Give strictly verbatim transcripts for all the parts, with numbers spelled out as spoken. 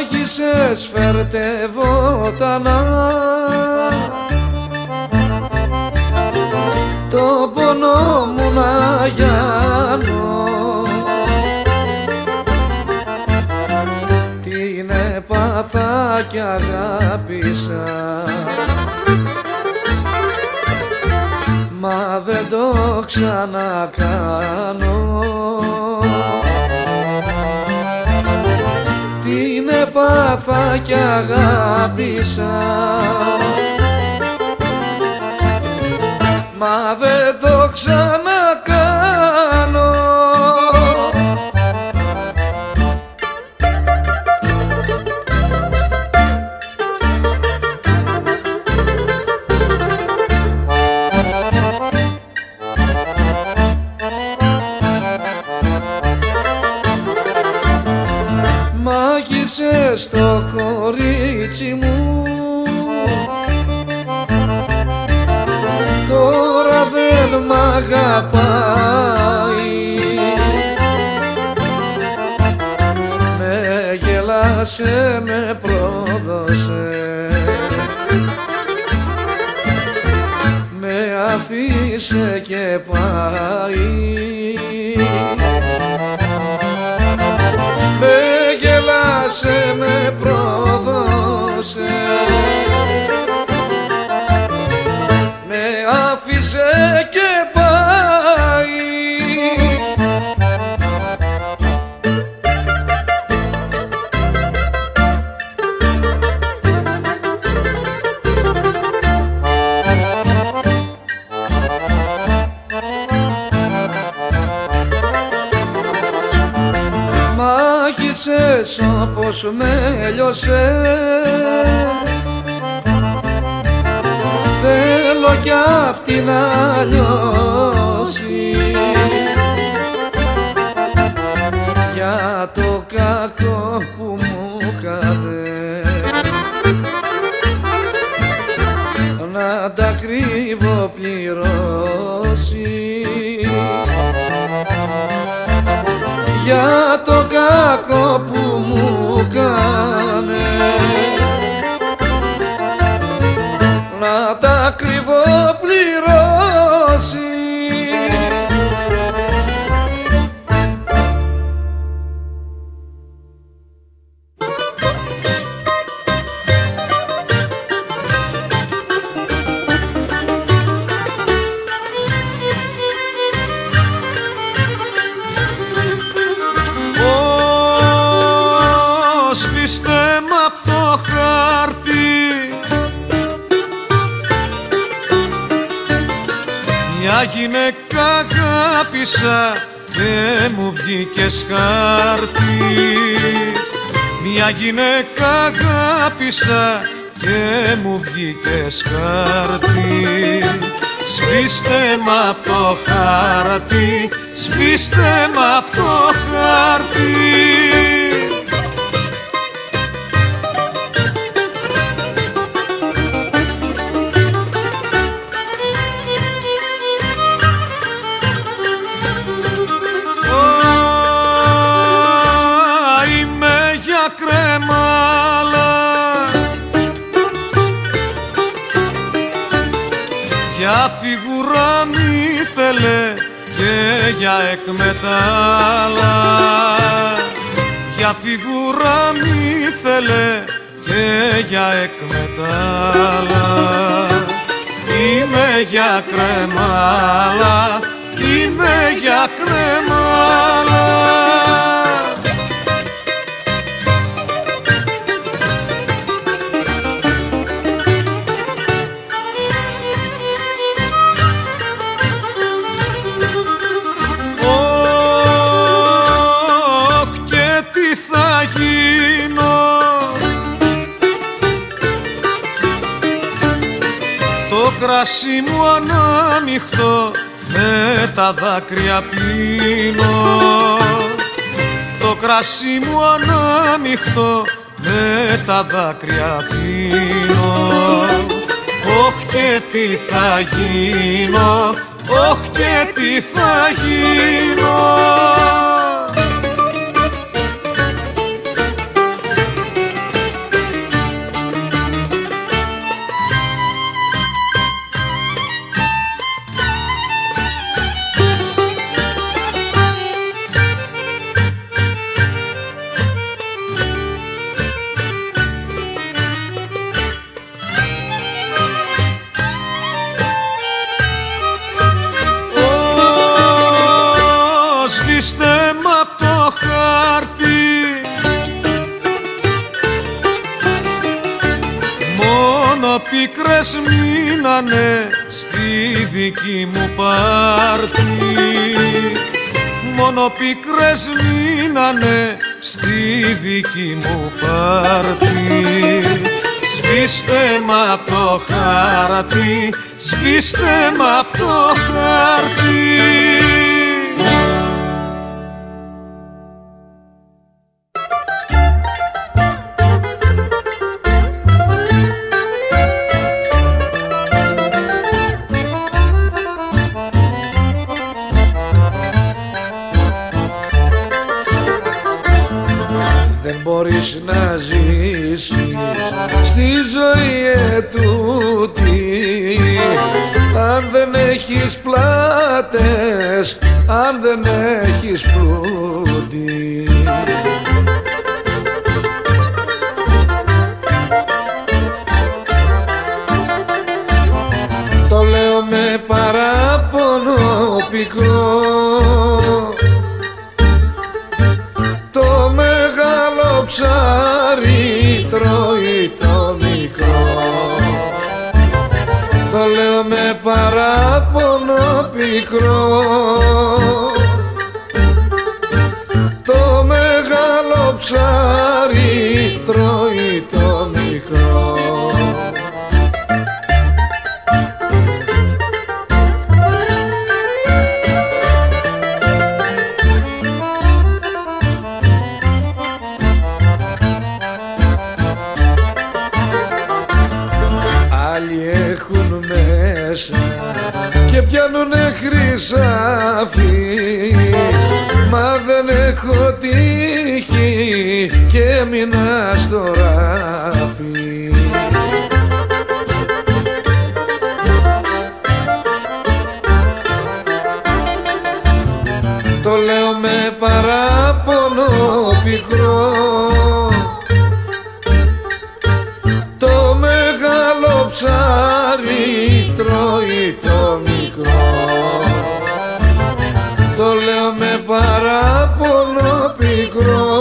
μάγισσες φέρτε βότανα, το πόνο μου να γιάνω. Την έπαθα κι αγάπησα, μα δεν το ξανακάνω. Την έπαθα κι αγάπησα, μα δεν το ξανακάνω. Μάγισσες το κορίτσι μου, τώρα δεν μ' αγαπάει. Με γελάσε, με πρόδωσε, με αφήσε και πάει. Με γελάσε, με πρόδωσε, με άφησε και πάει. Μάγισσες όπως με λιώσε, θέλω κι αυτή να λιώσει. Για το κακό που μου κάνε, να τα κρύβω πληρώσει. Για το κακό που μου κάνε, να τα κρυβώ πληρώσει. Μια γυναίκα αγάπησα και μου βγήκες χάρτη. Μια γυναίκα αγάπησα και μου βγήκες χάρτη. Σβήστε μ' απ' το χάρτη, σβήστε μ' απ' το χάρτη. Για φιγουρά μη θέλε και για εκμετάλλα. Για φιγουρά μη θέλε και για εκμετάλλα. Είμαι για κρεμάλα, είμαι για κρεμάλα. Το κρασί μου ανάμειχτο με τα δάκρυα πίνω. Το κρασί μου ανάμειχτο με τα δάκρυα πίνω. Όχ και τι θα γίνω, όχ και τι θα γίνω. πίκρες μείνανε στη δική μου πάρτη, μόνο πίκρες μείνανε στη δική μου πάρτη. Σβήστε μ' απ' το χάρτη, σβήστε μ' απ' το χάρτη. Δεν μπορείς να ζήσεις στη ζωή ετούτη αν δεν έχεις πλάτες, αν δεν έχεις πλούτη. Το λέω με παράπονο πικρό, το μεγάλο ψάρι τρώει το μικρό. Το λέω με παράπονο πικρό, το μεγάλο ψάρι τρώει το μικρό. Άλλοι έχουν μέσα και πιάνουνε χρυσάφι, μα δεν έχω τύχη και έμεινα στο ράφι. Το λέω με παράπονο πικρό, το μεγάλο ψάρι τρώει το μικρό. Το λέω με παράπονο πικρό,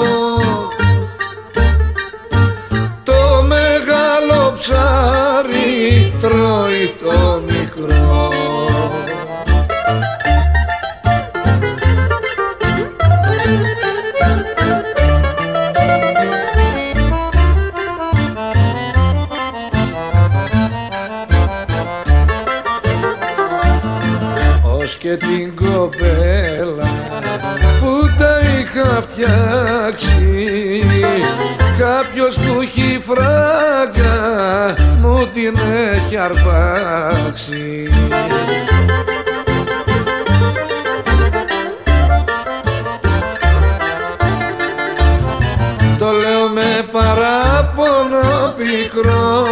το μεγάλο ψάρι τρώει το μικρό. Και την κοπέλα που τα είχα φτιάξει, κάποιος που έχει φράγκα μου την έχει αρπάξει. Το λέω με παράπονο πικρό,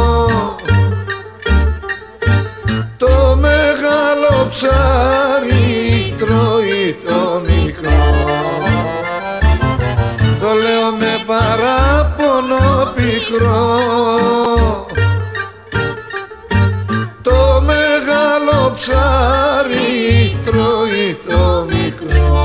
το μεγάλο ψάρι τρώει το μικρό. Το λέω με παράπονο πικρό, το μεγάλο ψάρι τρώει το μικρό.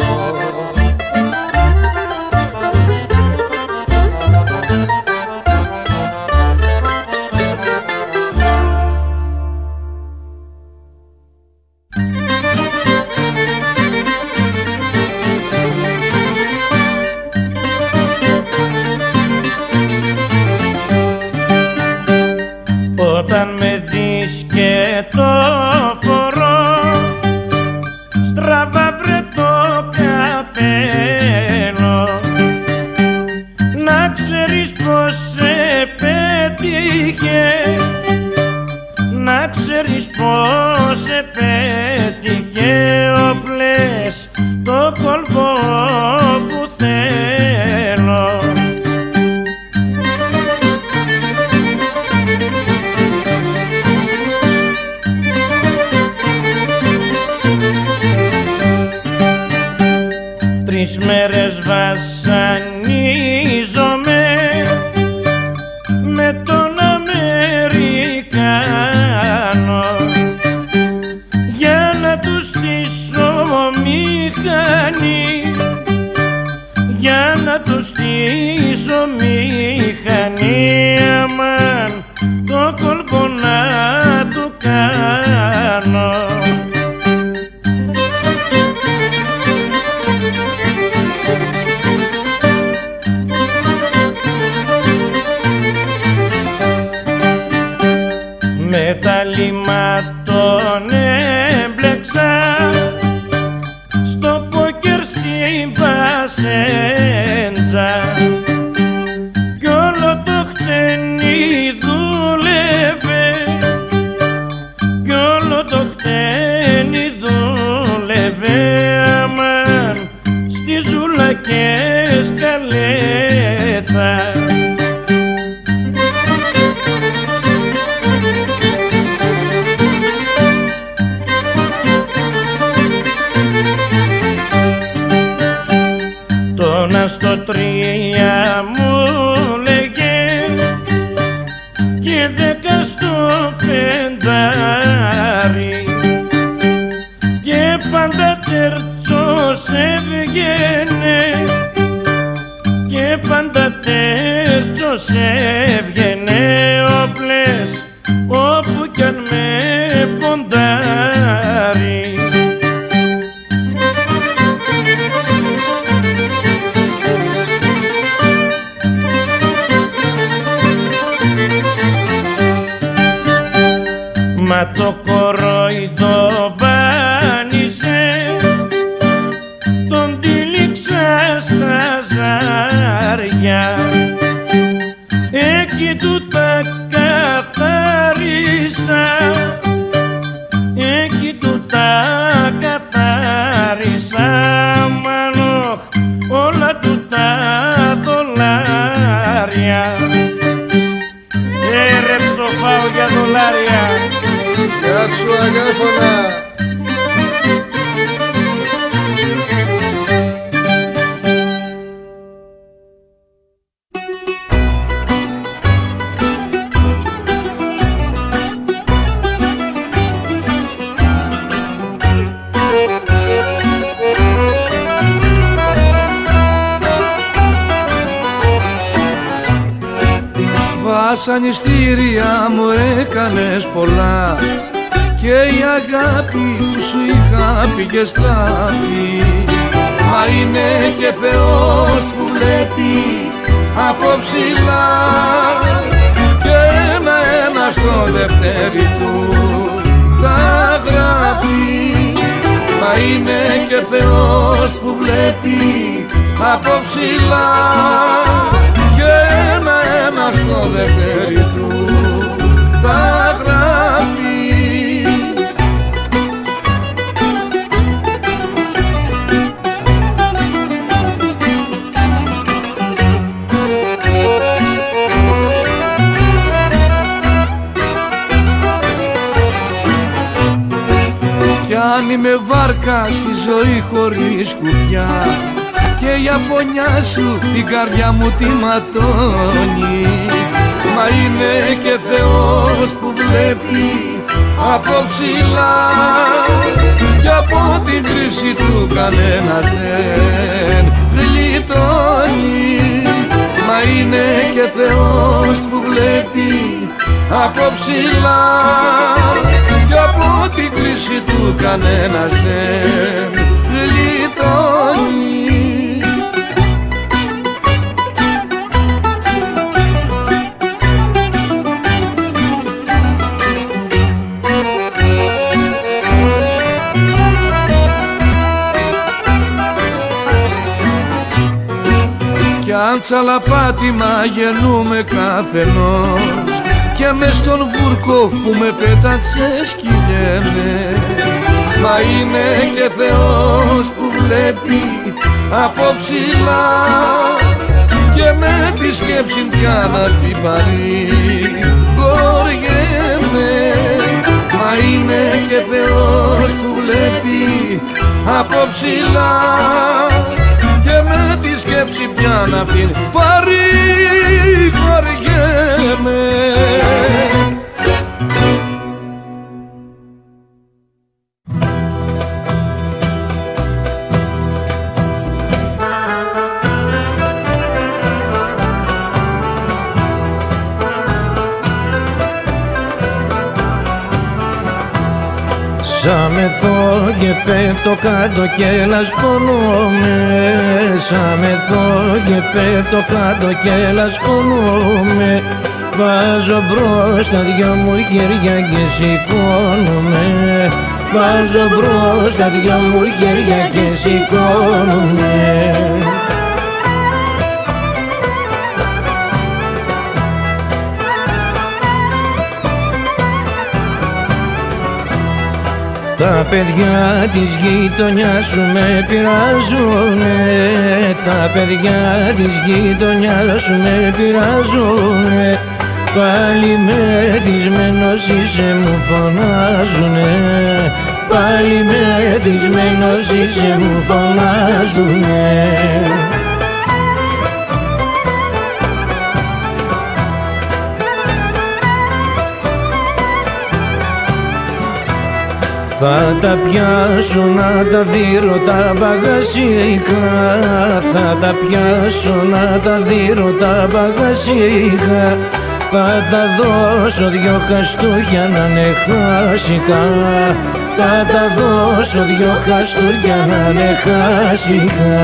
Όταν με δεις και το φορώ στραβά βρε το καπέλο, να ξέρεις πως σε πέτυχε, να ξέρεις πως σε πέτυχε, όπλες το κόλπο που θέλω. Τρεις μέρες βασανίζομαι με τον Αμερικάνο για να του στήσω μηχανή, για να του στήσω μηχανή. Αμάν σέντζα κι όλο το χτένι δούλευε κι όλο το χτένι δούλευε αμάν στη ζούλα και σκαλέτα. Τόνα στο τρία μου λέγε και δέκα στο πεντάρι και πάντα τέρτσος έβγαινε και πάντα τέρτσος έβγαινε όπλες όπου κι αν με ποντάρει. Μα το κορόιδο μπάνισε, τον τύλιξα στα ζάρια, εκεί του τα καθάρισα, εκεί του τα καθάρισα, μάνο όλα του τα δολάρια. Ε, ρε ψοφάω για δολάρια. Γεια σου Αγάπωνα. Βασανιστήρια μου έκανες πολλά και η αγάπη που σου είχα πήγε στράφη. Μα είναι και Θεός που βλέπει από ψηλά και ένα-ένα στο δευτέρι του τα γράφει. Μα είναι και Θεός που βλέπει από ψηλά και ένα-ένα στο δευτέρι του τα γράφει. Κι αν είμαι βάρκα στη ζωή χωρίς κουπιά και η απονιά σου την καρδιά μου τη ματώνει, μα είναι και Θεός που βλέπει από ψηλά κι από την κρίση του κανένας δεν γλιτώνει. Μα είναι και Θεός που βλέπει από ψηλά κι από την κρίση του κανένας δεν γλιτώνει. Κι αν τσαλαπάτημα γεννούμε καθενός και μες στον βούρκο που με πέταξες κυλιέμαι, μα είναι και Θεός που βλέπει από ψηλά και με τη σκέψη πια να την παρηγοριέμαι. Μα είναι και Θεός που βλέπει από ψηλά και με τη σκέψη πια να αυτήν παρηγοριέμαι. Σαν μεθώ και πέφτω κάτω και λασπονούμε, σαν μεθώ και πέφτω κάτω και λασπονούμε. Βάζω μπρος τα δυο μου χέρια και σηκώνομαι, βάζω μπρος τα δυο μου χέρια και σηκώνομαι. παιδιά της γειτονιάς σου με πειράζουνε, τα παιδιά της γειτονιάς σου με πειράζουνε, πάλι μεθυσμένος είσαι μου φωνάζουνε, πάλι μεθυσμένος είσαι μου φωνάζουνε. Θα τα πιάσω να τα δείρω τα μπαγασίκα, θα τα πιάσω να τα δείρω τα μπαγασίκα, θα τα δώσω δυο χαστούκια να είναι χάσικα, θα τα δώσω δυο χαστούκια να είναι χάσικα.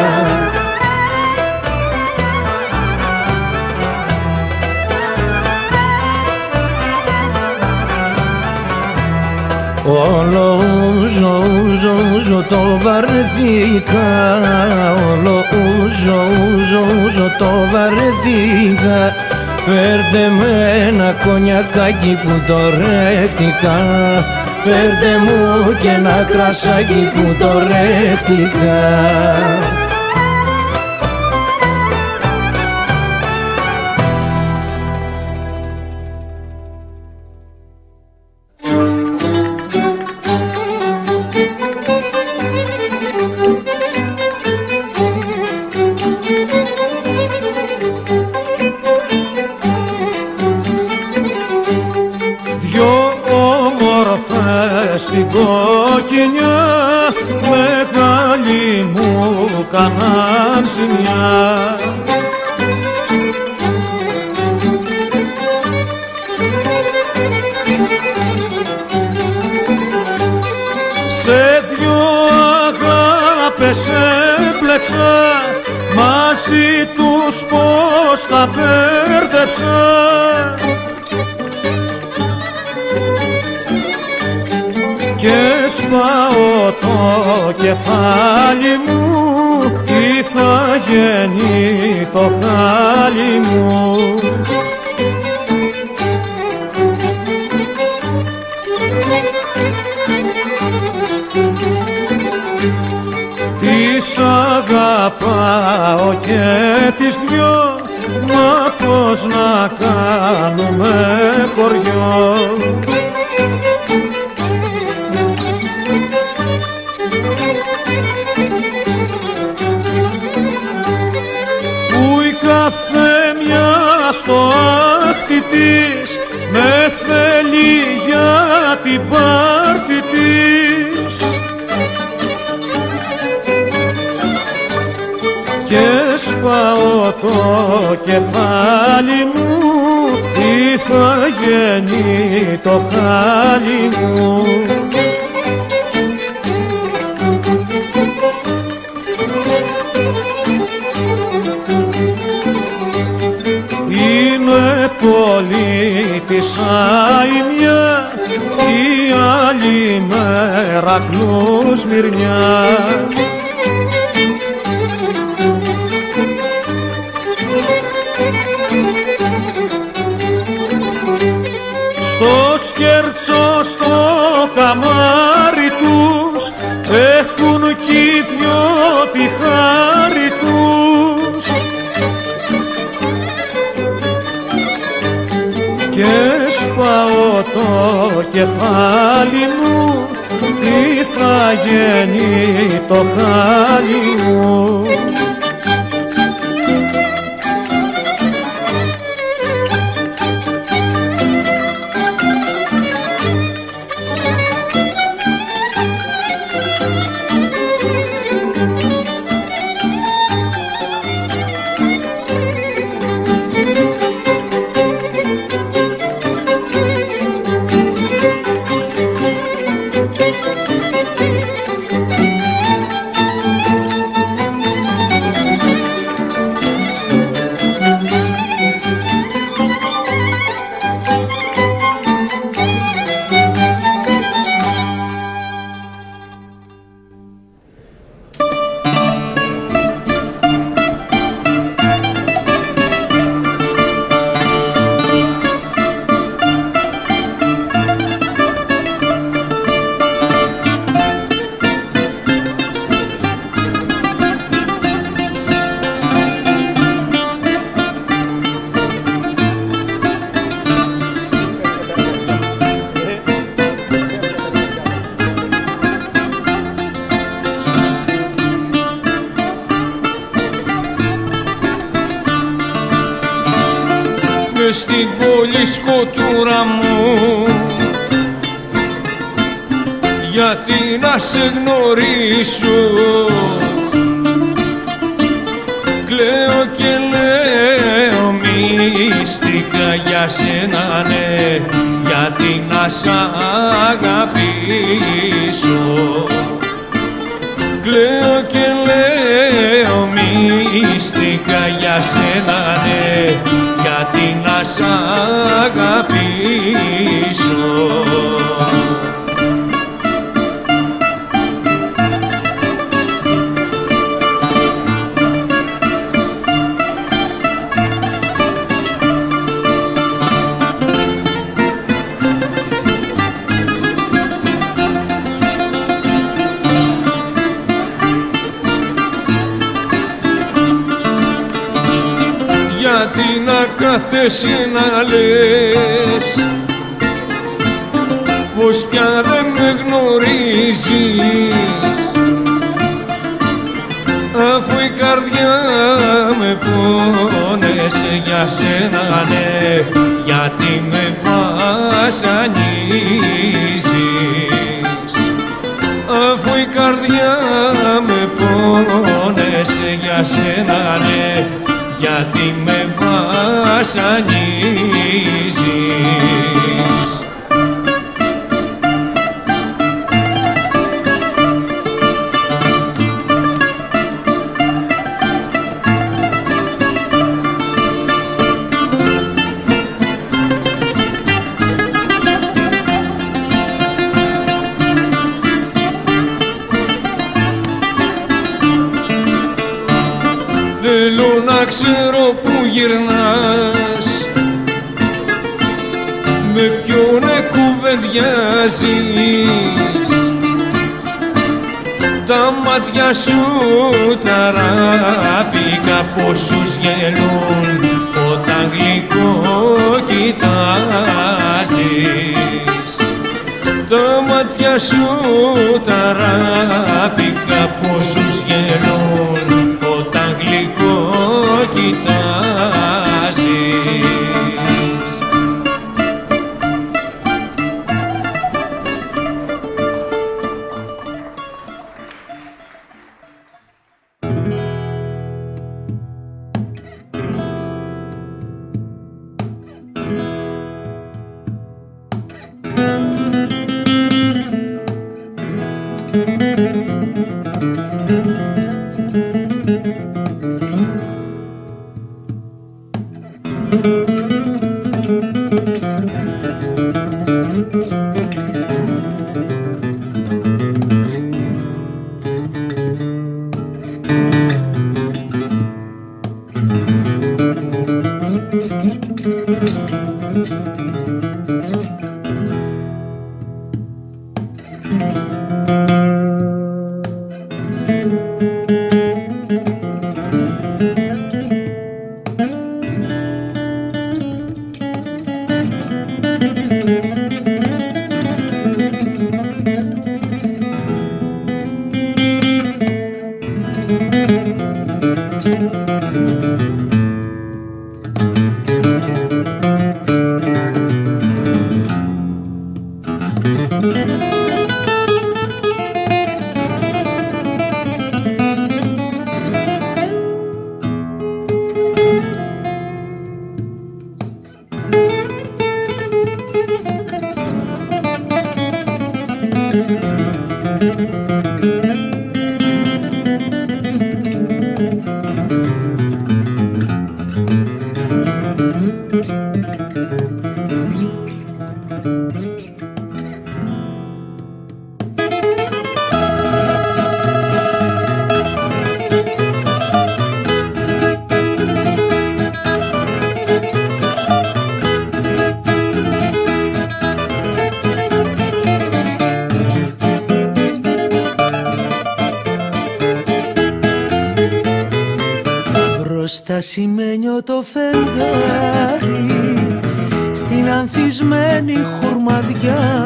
Όλο ούζο, ούζο, ούζο το βαρεθήκα, όλο ούζο, ούζο, ούζο το βαρεθήκα, φέρτε με ένα κονιακάκι που το ρέχτηκα, φέρτε μου και ένα κρασάκι που το ρέχτηκα. Στην κόκκινιά μεγάλη μου κάναν ζημιά, σε δυο αγάπες έπλεξα, μαζί τους πως τα μπέρδεψα, και σπάω το κεφάλι μου, τι θα γίνει το χάλι μου. Τις αγαπάω και τις δυο, μα πώς να κάνουμε χωριό. Στο άχτη της με θέλει για την πάρτη της, και σπάω το κεφάλι μου, τι θα γίνει το χάλι μου. Πολίτησα η μια, η άλλη μέρα κλουσμυρνιά, στο σκέρτσο στο καμάρι τους έχουν κι οι δυο τη χάρη τους, και σπάω το κεφάλι μου, τι θα γίνει το χάλι μου. μες στην πόλη σκοτούρα μου, γιατί να σε γνωρίσω. Κλαίω και λέω μυστικά για σένα, ναι, γιατί να σ' αγαπήσω. Κλαίω και λέω μυστικά για σένα, ναι, γιατί να σ' αγαπήσω. Γιατί να κάθεσαι να λες πως πια δεν με γνωρίζεις, αφού η καρδιά με πόνεσε για σένα, ναι, γιατί με βασανίζεις. Αφού η καρδιά με πόνεσε για σένα, ναι, γιατί με βασανίζεις. Θέλω να ξέρω που γυρνάς, με ποιον κουβεντιάζεις. Τα μάτια σου τα ράπικα πόσους γελούν όταν γλυκό κοιτάζεις. Τα μάτια σου τα ράπικα πόσους γελούν όταν γλυκό κοιτάζεις. Στα σημαίνιο το φεγγάρι στην ανθισμένη χουρμαδιά,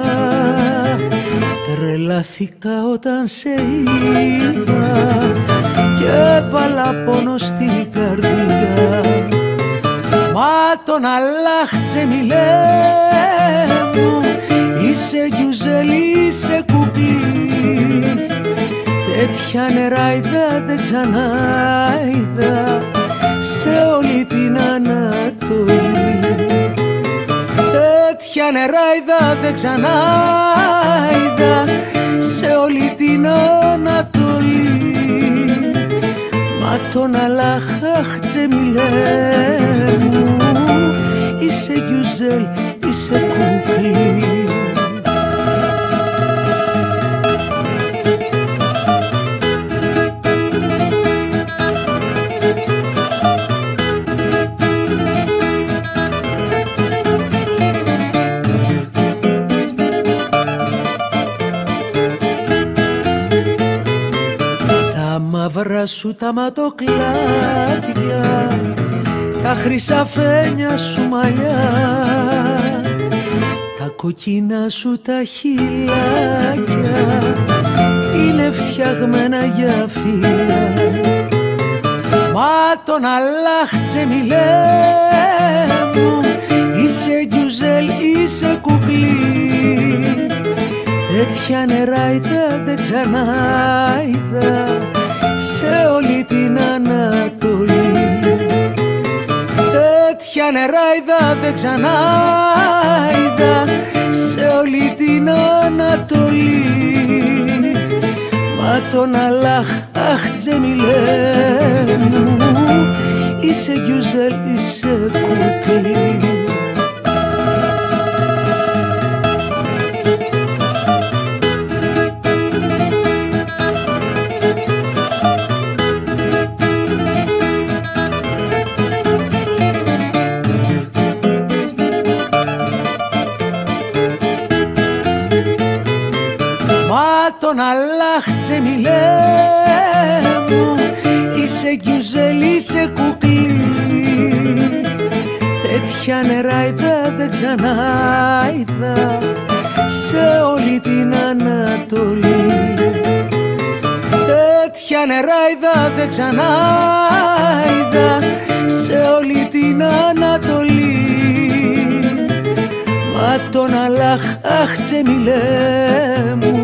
τρελάθηκα όταν σε είδα και έβαλα πόνο στην καρδιά. Μα τον Αλλάχ Τζεμιλέ μου, είσαι γιουζέλ, είσαι κουκλί. Τέτοια νεράιδα δεν ξανά είδα σε όλη την Ανατολή. Τέτοια νεράιδα δεν ξανά είδα σε όλη την Ανατολή. Μα τον Αλλάχ Τζεμιλέ μου, είσαι γιουζέλ, είσαι κουκλί. Μαύρα σου τα ματοκλάδια, τα χρυσαφένια σου μαλλιά, τα κοκκίνα σου τα χειλάκια είναι φτιαγμένα για φύλλα. Μα τον Αλλάχ Τζεμιλέ μου, είσαι γιουζέλ, είσαι κουκλί. Τέτοια νεράιδα δεν ξανά είδα σε όλη την Ανατολή. Τέτοια νεράιδα δεν ξανά είδα σε όλη την Ανατολή. Μα τον Αλλάχ Τζεμιλέ μου, είσαι γιουζέλ, είσαι κουκλί. Τον Αλλάχ Τζεμιλέ μου, είσαι γιουζέλ, είσαι κουκλί. Τέτοια νεράιδα δεν ξανά είδα σε όλη την Ανατολή. Τέτοια νεράιδα δεν ξανά είδα σε όλη την Ανατολή. Μα τον Αλλάχ Τζεμιλέ μου,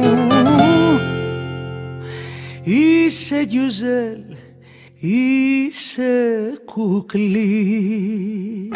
είσαι γιουζέλ, είσαι κουκλί.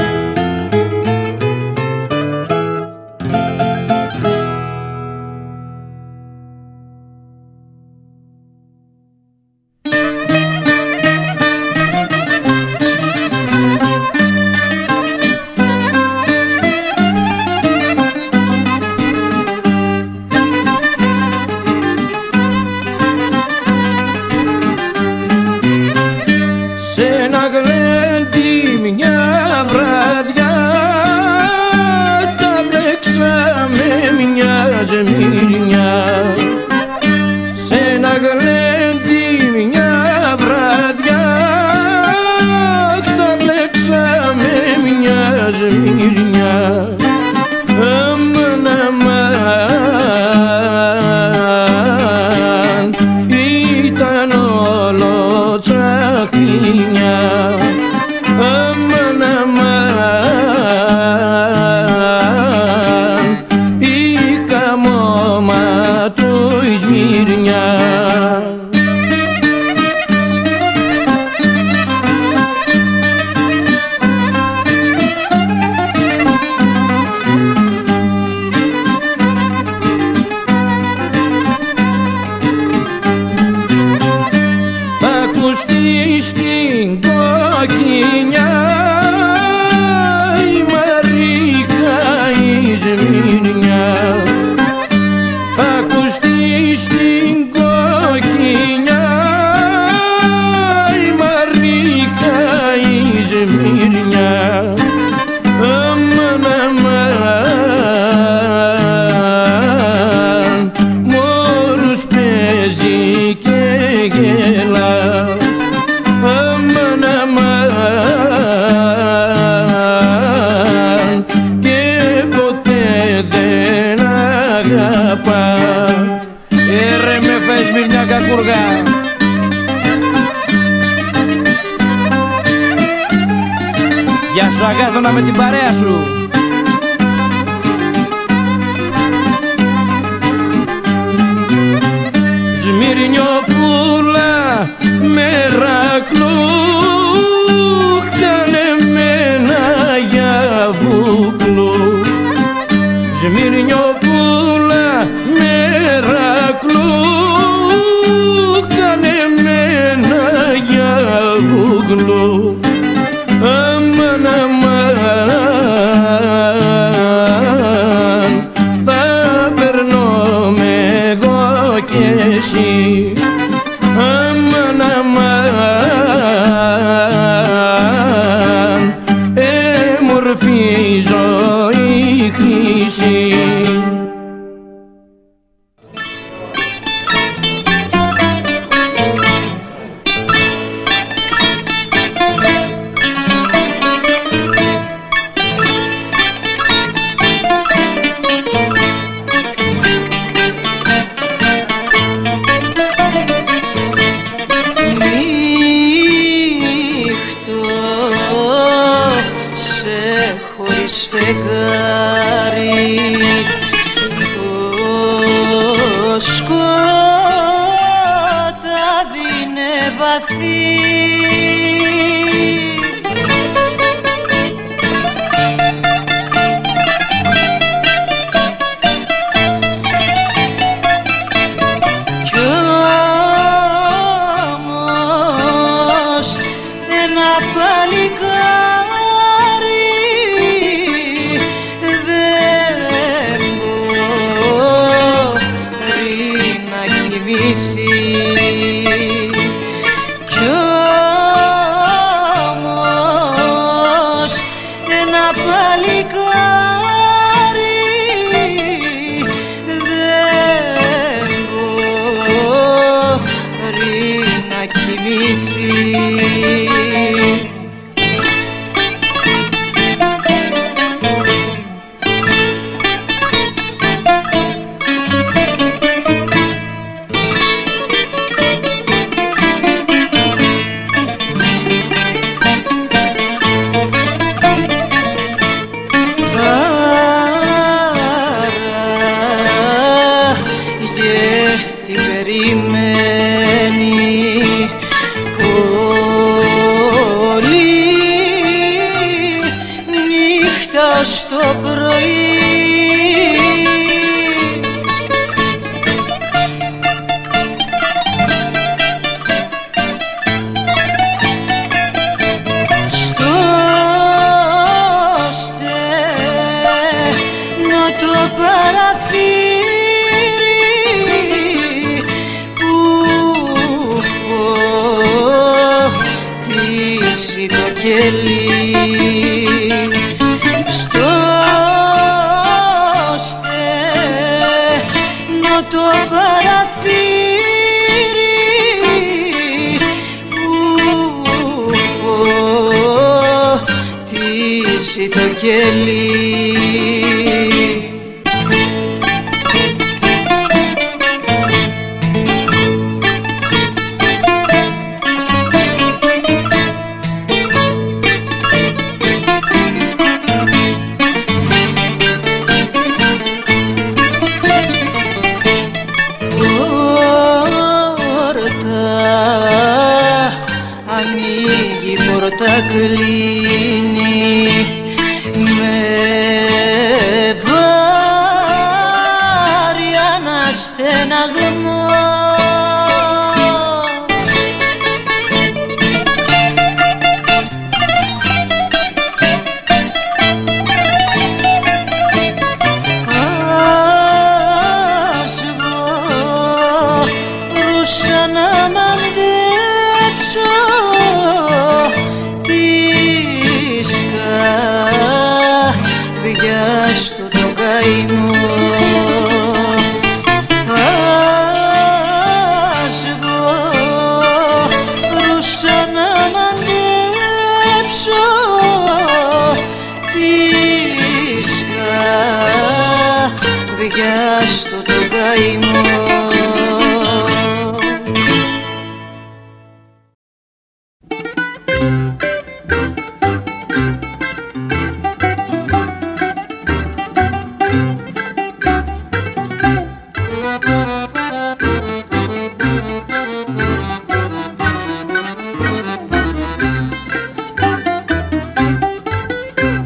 και γελά. Αμάν, αμάν Γεια σου Αγάθωνα με την παρέα σου. Σμυρνιοπούλα Μερακλού, κάνε με ένα για βουκλού. Σμυρνιοπούλα Μερακλού, κάνε με ένα για βουκλού. Αμάν, αμάν, θα περνούμε εγώ κι εσύ. Αμάν, αμάν, έμορφη ζωή χρυσή.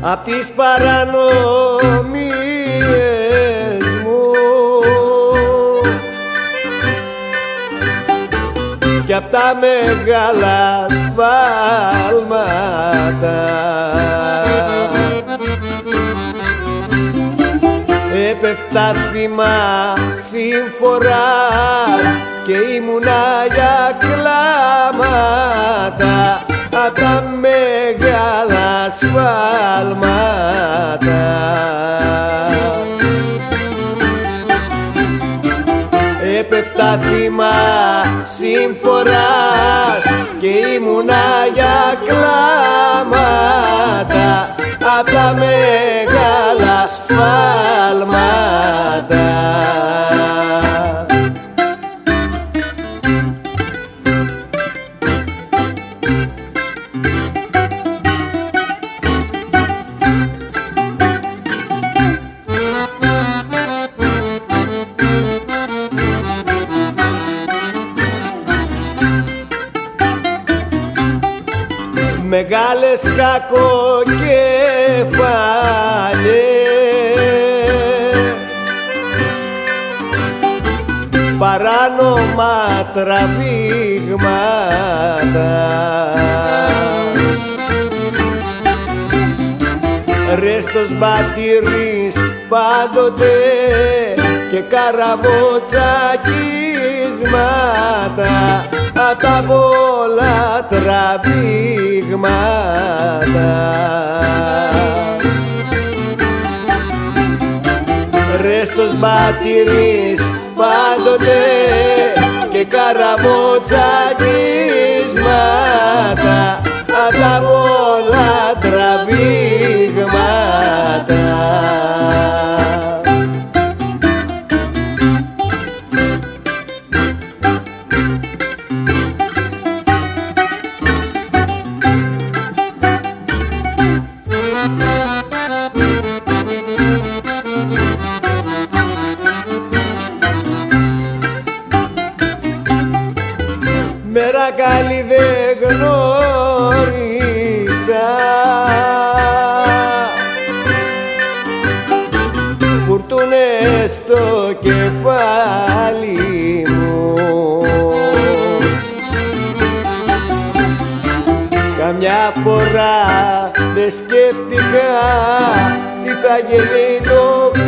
απ' τις παρανομίες μου κι απ' τα μεγάλα σφάλματα. Έπεφτα θύμα συμφοράς και ήμουνα για κλάματα απ' τα μεγάλα σφάλματα. Έπεφτα θύμα συμφοράς και ήμουνα για κλάματα απ' τα μεγάλα σφάλματα. Μεγάλες κακοκεφάλιες, παράνομα τραβήγματα, ρέστος μπατήρης πάντοτε και καραβοτσακίσματα απ' τα πολλά τραβήγματα. Ρέστος μπατήρης πάντοτε και καραβοτσακίσματα απ' τα πολλά τραβήγματα. Μέρα καλή δεν γνώρισα, φουρτούνες στο κεφάλι μου, καμιά φορά δεν σκέφτηκα τι θα γίνει το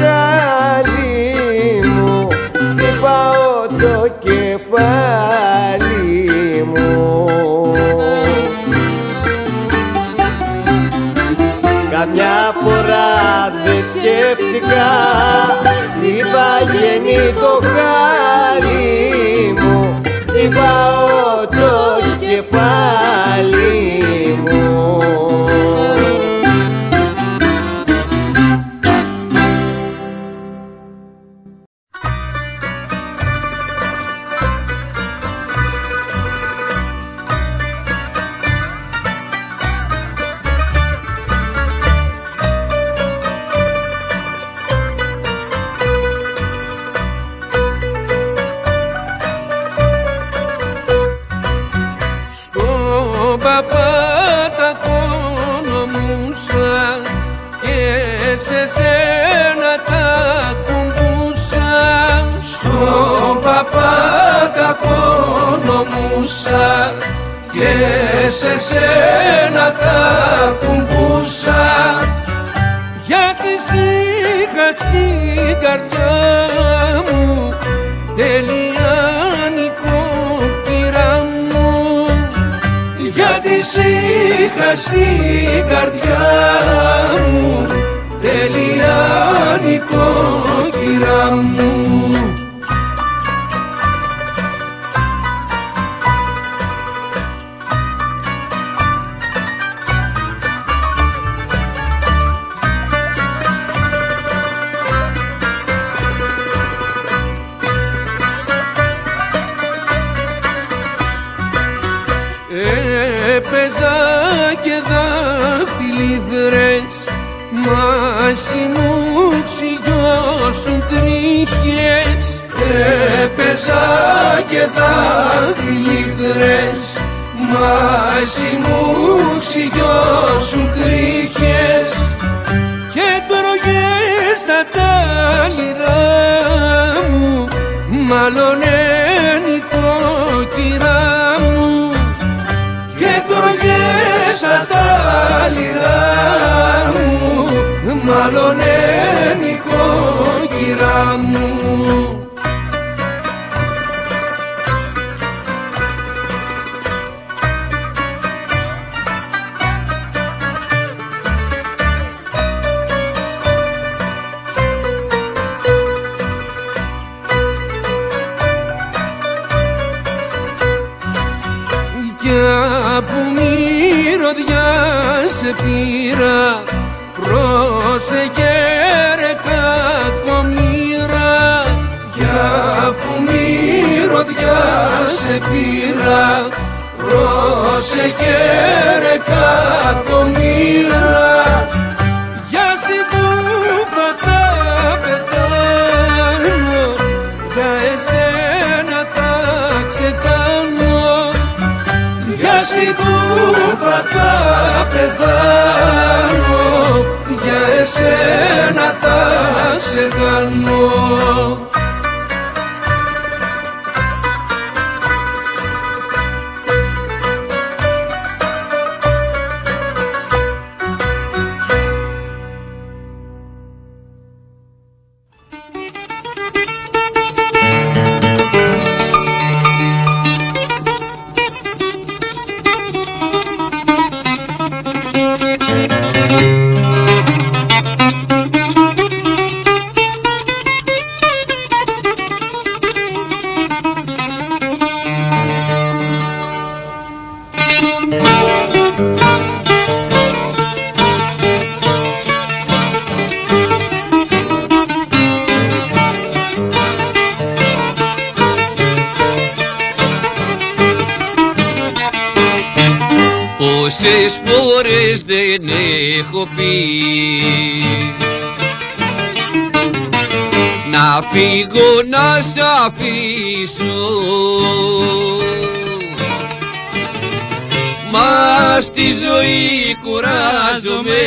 βγάλι μου, χτυπάω το κεφάλι μου. Καμιά φορά δεν σκέφτηκα τι θα γίνει το χάλι μου, χτυπάω το κεφάλι μου. Σε σένα τα κουμπούσα, στον παπά κακονομούσα και σε σένα τα κουμπούσα, γιατί είχα στην καρδιά μου τελειάνικο πειρά μου, γιατί είχα στην καρδιά μου τελειάνικο κυρά μου. Έπαιζα και δάχτυλιδρές, μάση μου ξυγιώσουν τρίχες. Έπαιζα και δάχτυλιδρές, μάση μου ξυγιώσουν τρίχες. αλιγά μου, μάλλον είναι νοικοκυρά μου. Αφού μυρωδιά σε πήρα, πρόσεχε ρε κακομοίρα. Κι αφού μυρωδιά σε πήρα, πρόσεχε ρε κακομοίρα. Για στην κούφα τα πετάνω, για εσένα τα ξεκάνω. Για στην κούφα θα πεθάνω, για εσένα θα σε κάνω. Πόσες φορές δεν έχω πει να φύγω να σ' αφήσω, μα στη ζωή κουράζομαι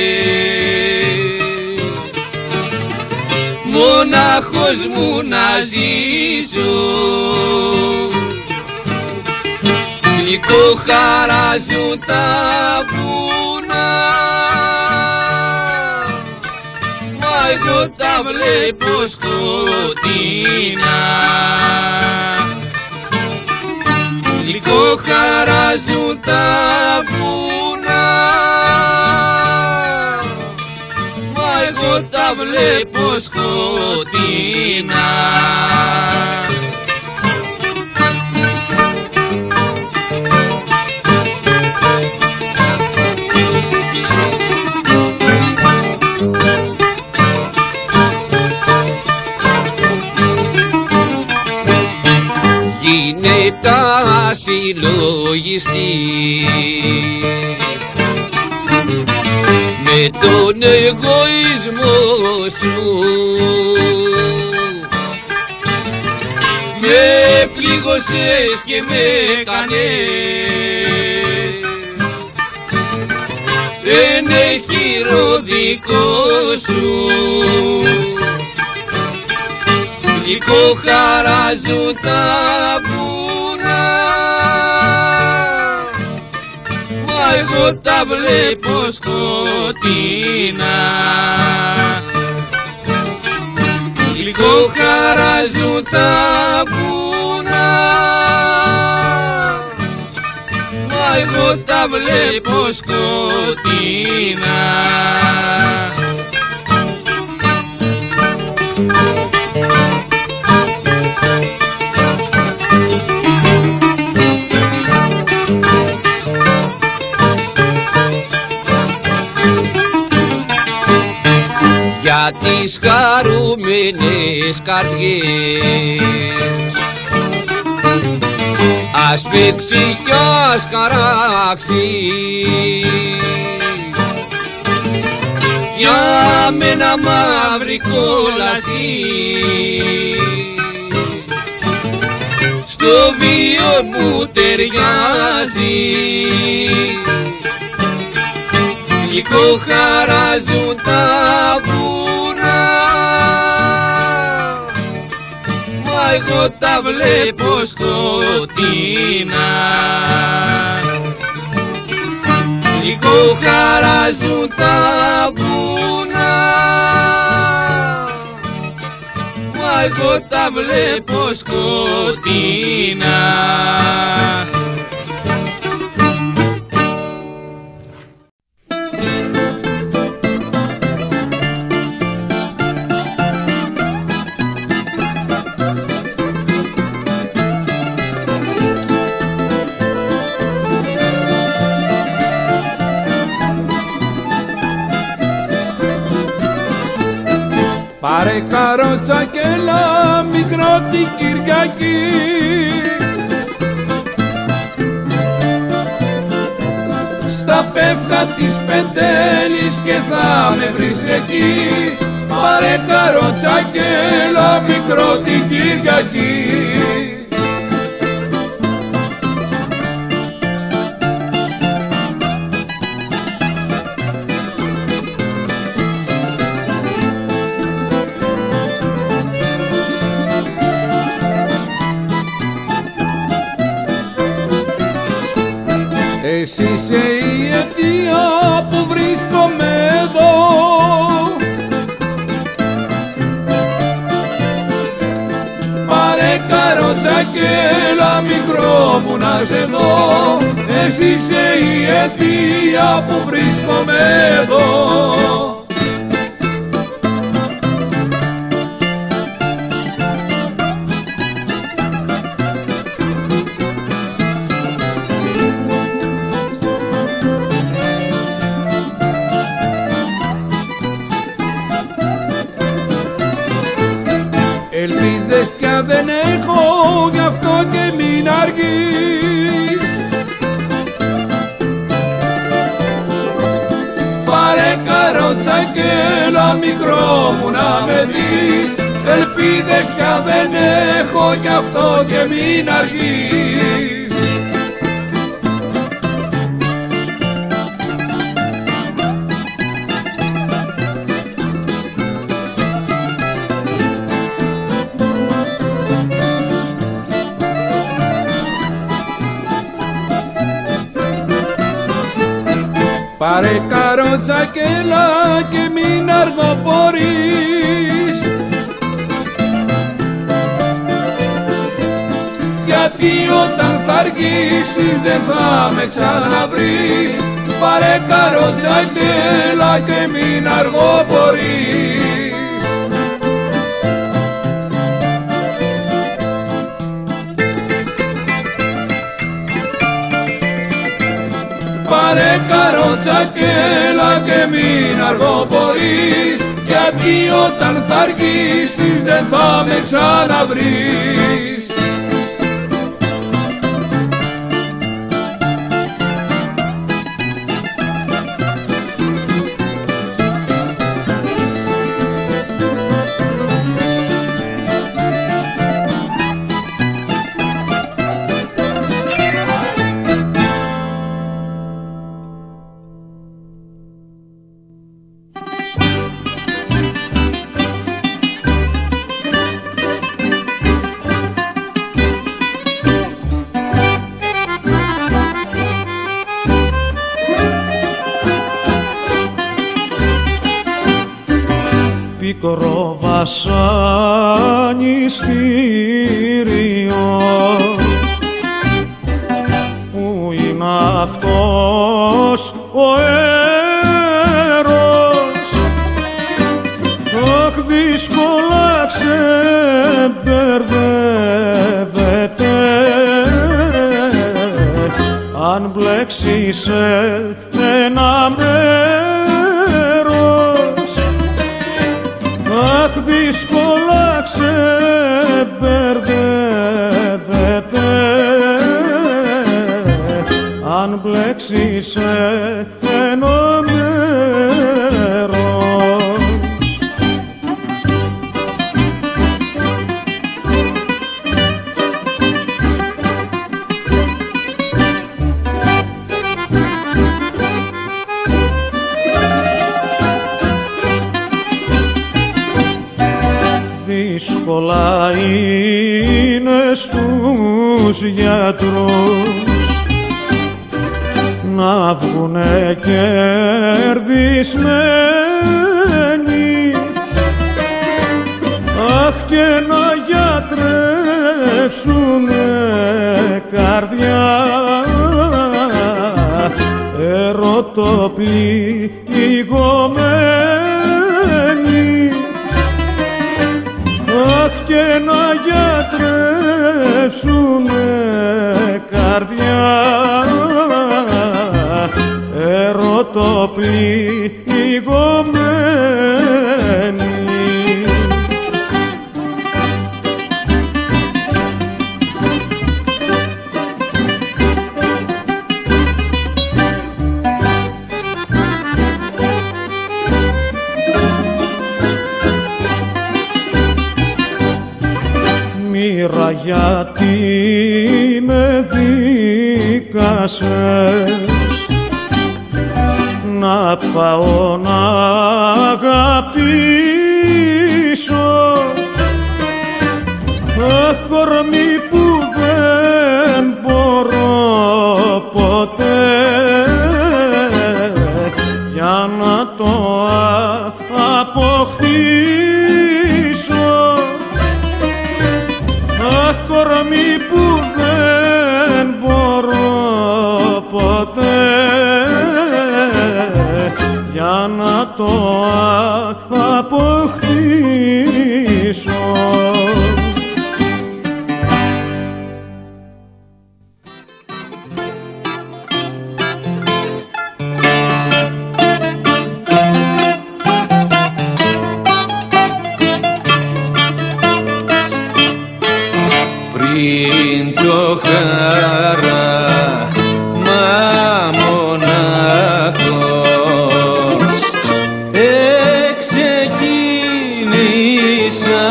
μονάχος μου να ζήσω. Γλυκό χαράζουν τα βουνά, μα εγώ τα βλέπω σκοτεινά. Γλυκό χαράζουν τα βουνά, μα εγώ τα βλέπω σκοτεινά. Γίνεται ασυλλογιστή με τον εγωισμό σου, με πλήγωσες και με κάνες ένα χείρο δικό σου. Γλυκό χαράζουν τα βουνά, μα εγώ τα βλέπω σκοτεινά. Γλυκό χαράζουν τα βουνά, μα εγώ τα βλέπω σκοτεινά. Για τις χαρούμενες καρδιές ας παίξει κι ας χαράξει, για μένα μαύρη κόλαση στο βίο μου ταιριάζει. Γλυκό χαράζουν τα βουνά, μα εγώ τα βλέπω σκοτεινά. λίγο χαράζουν τα βουνά, μα εγώ τα βλέπω σκοτεινά. Πάρε καρότσα και έλα μικρό την Κυριακή, στα πεύκα της Πεντέλης και θα με βρεις εκεί. Πάρε καρότσα και έλα μικρό την Κυριακή. Εσύ είσαι η αιτία που βρίσκομαι εδώ, πάρε καρότσα και έλα μικρό μου να σε δω. Εσύ είσαι η αιτία που βρίσκομαι εδώ. Ελπίδες πια δεν έχω, γι' αυτό και μην αργείς. Πάρε καρότσα και έλα μικρό μου να με δεις. Ελπίδες πια δεν έχω, γι' αυτό και μην αργείς. Πάρε καρότσα και έλα και μην αργοπορείς, γιατί όταν θα αργήσεις δεν θα με ξαναβρεις. Πάρε καρότσα και έλα και μην αργοπορείς. Πάρε καρότσα και έλα και μην αργοπορείς, γιατί όταν θα αργήσεις δεν θα με ξαναβρεις. Πικρό βασανιστήριο, που είναι αυτός ο έρος, αχ δύσκολα ξεμπερδεύεται αν μπλέξει σε ένα μέρος, αχ δύσκολα ξεμπερδεύεται αν μπλέξει σε ένα μέρος. Δύσκολα είναι στους γιατρούς να βγουνε κερδισμένοι, αχ και να γιατρεύσουνε καρδιά ερωτοπληγωμένη, αχ και να γιατρεύσουνε καρδιά ερωτοπληγωμένη. Μοίρα, γιατί με δίκασες να πάω να αγαπήσω, αχ κορμί που δεν μπορώ ποτέ για να το αποκτήσω, αχ κορμί που δεν μπορώ ποτέ για να το αποκτήσω. Πριν το χάραμα μονάχος εξεκίνησα,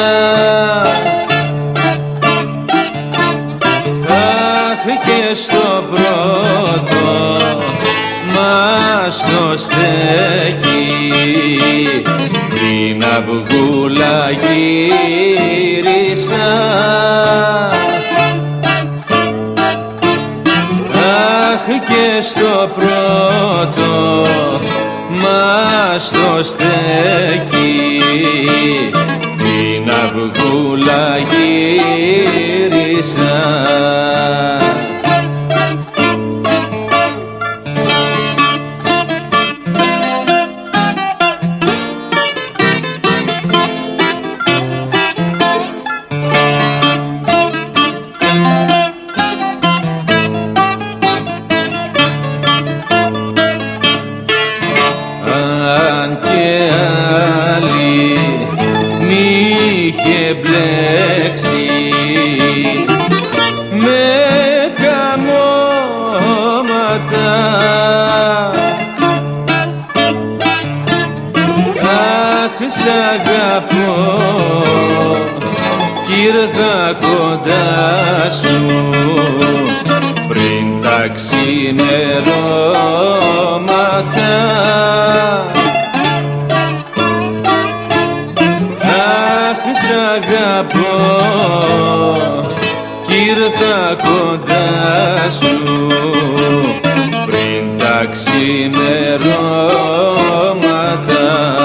αχ και στο πρώτο μας το στέκει την αυγούλα γύρισα, αχ και στο πρώτο μας το στέκει την αυγούλα γύρισα. Αν και άλλη μ' είχε μπλέξει με καμώματα, αχ σ' αγαπώ κι ήρθα κοντά σου πριν τα ξημερώματα, αχ σ' αγαπώ κι ήρθα κοντά σου πριν τα ξημερώματα.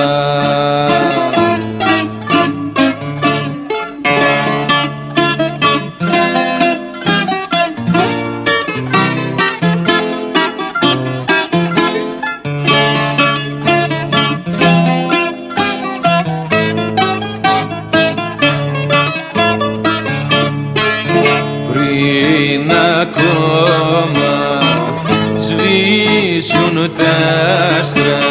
Πριν ακόμα σβήσουν τα άστρα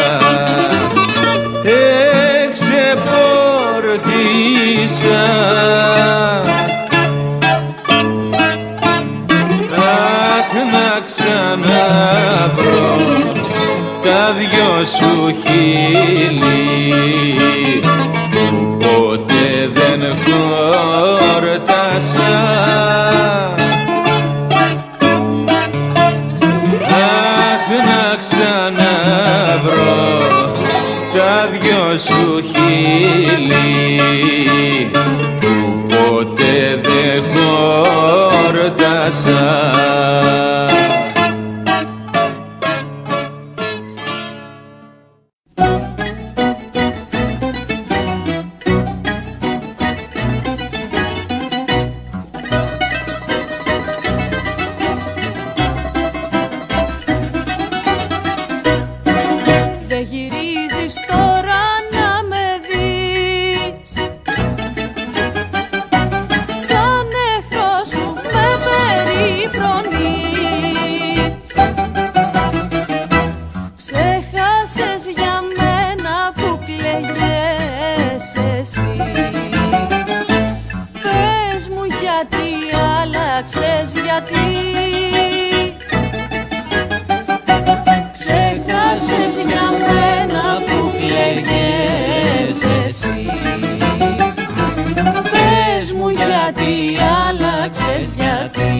εξεπορτίσα, αχ να ξαναβρω τα δυο σου χείλη που ποτέ δεν χόρτασα, αχ να ξαναβρω τα δυο σου χείλη που ποτέ δεν χόρτασα. και γυρίζεις τώρα να με δεις. Σαν εχθρό σου με περιφρονείς. Ξέχασες για μένα που κλαίγες εσύ. Πες μου γιατί άλλαξες, γιατί ξέχασες για μένα που κλαίγες εσύ. Πες μου γιατί άλλαξες, γιατί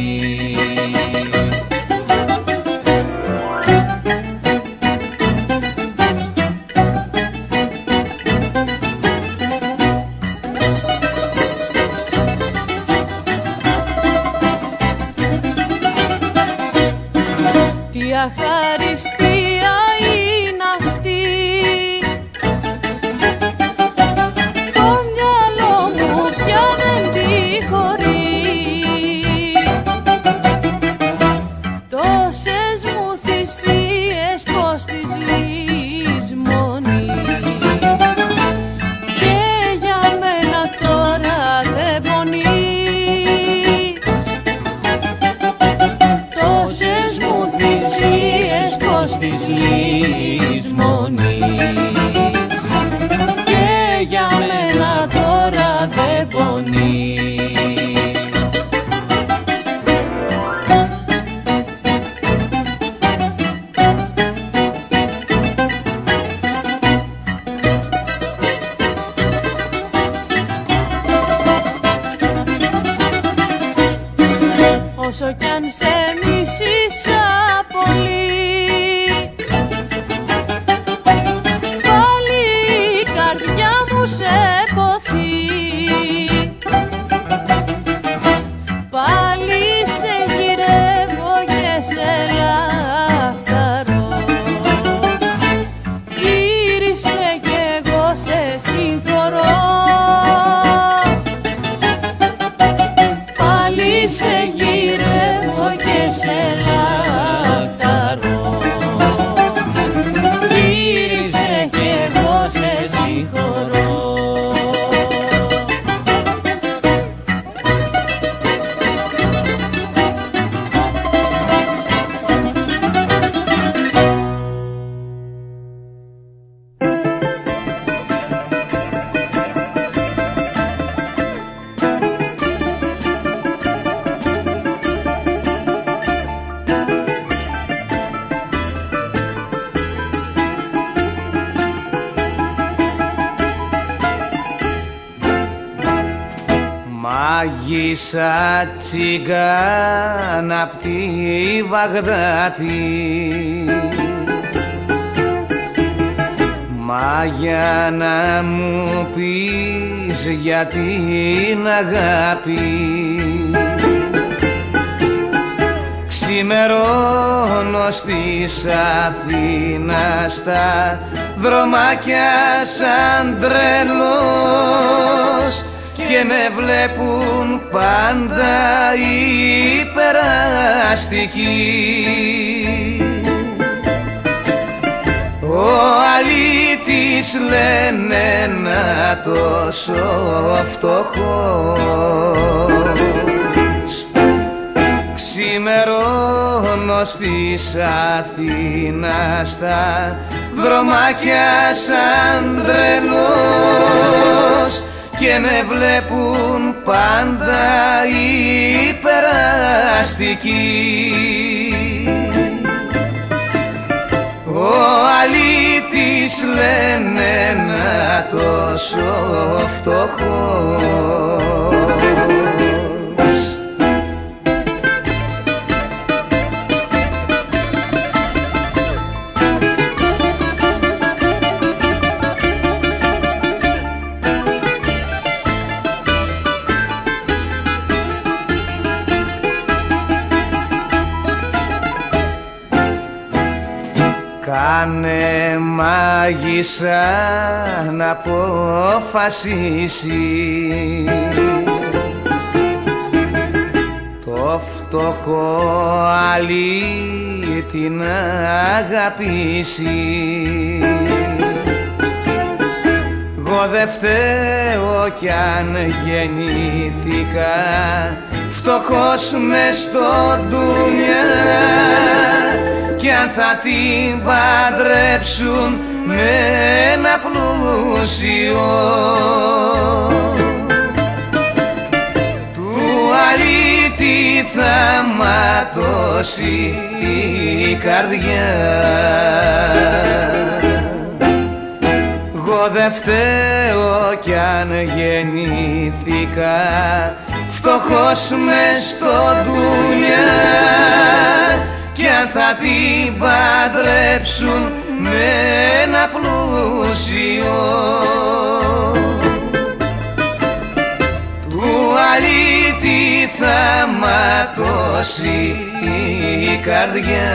τι αχαριστία είναι αυτή. Το μυαλό μου πια δεν τη χωρεί. Τόσες μου θυσίες πως τις λησμονείς. Και για μένα τώρα δεν πονείς. Τόσες μου θυσίες πως τις λησμονείς. Και για μένα τώρα δεν πονείς. Όσο κι αν σε μισήσα πολύ, πάλι η καρδιά μου σε ποθεί. Πάλι σε γυρεύω και σε λαχταρώ. Γύρισε κι εγώ σε συγχωρώ. Πάλι σε γυρεύω και σε λαχταρώ. Γύρισε κι εγώ σε συγχωρώ. Μάγισσα τσιγκάνα απ' τη Βαγδάτη, μα για να μου πεις για την αγάπη, ξημερώνω στις Αθήνας στα δρομάκια σαν τρελός και με βλέπουν πάντα υπεραστικοί. Ο αλήτης λένε να τόσο φτωχός. Ξημερώνω στις Αθήνας στα δρομάκια σαν τρελός και με βλέπουν πάντα υπεραστικοί. Ο αλήτης λένε να τόσο φτωχός. Κάνε μάγισσα να αποφασίσει το φτωχό αλήτη εσύ την αγαπήσει. Εγώ δε φταίω κι αν γεννήθηκα φτωχός μες στο ντουνιά, κι αν θα την παντρέψουν με ένα πλούσιο του αλήτη θα ματώσει η καρδιά. Εγώ δε φταίω κι αν γεννήθηκα φτωχός μες στο ντουνιά, κι αν θα την παντρέψουν με ένα πλούσιο του αλήτη θα ματώσει η καρδιά.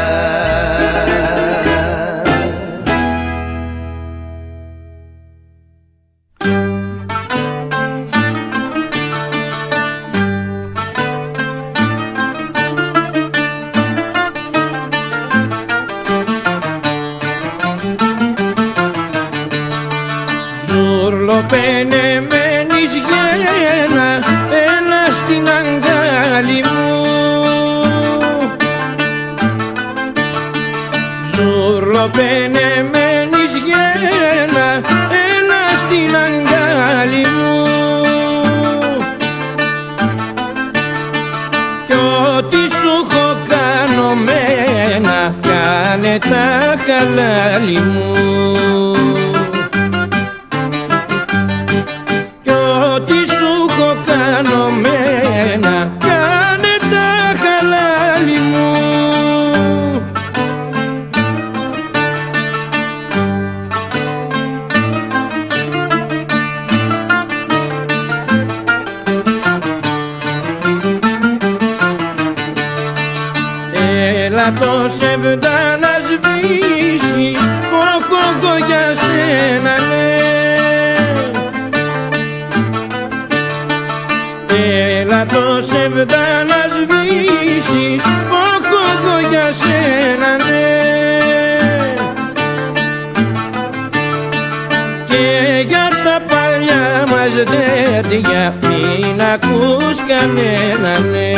Πενεμένης γένα, έλα στην αγκάλι μου. Ζουρλοπενεμένης γένα, έλα στην αγκάλι μου. Κι ό,τι σου έχω κανωμένα, κάνε τα χαλάλι μου. Κανωμένα, κάνε τα χαλάλι μου. Έλα το σεβδά να σβήσεις, όχι εγώ για σένα ναι. Έλα το σεβδά να σβήσεις, όχι εγώ για σένα ναι. Και για τα παλιά μας δέντια μην ακούς κανένα ναι.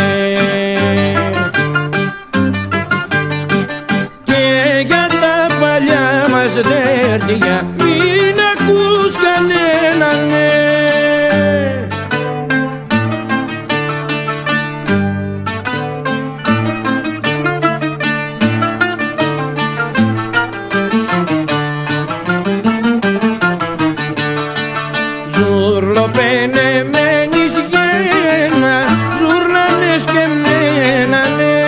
Και για τα παλιά μας δέντια μην ακούς κανένα ναι. Ζουρλοπενεμένης γένα, ζουρνάνες και μένα ναι.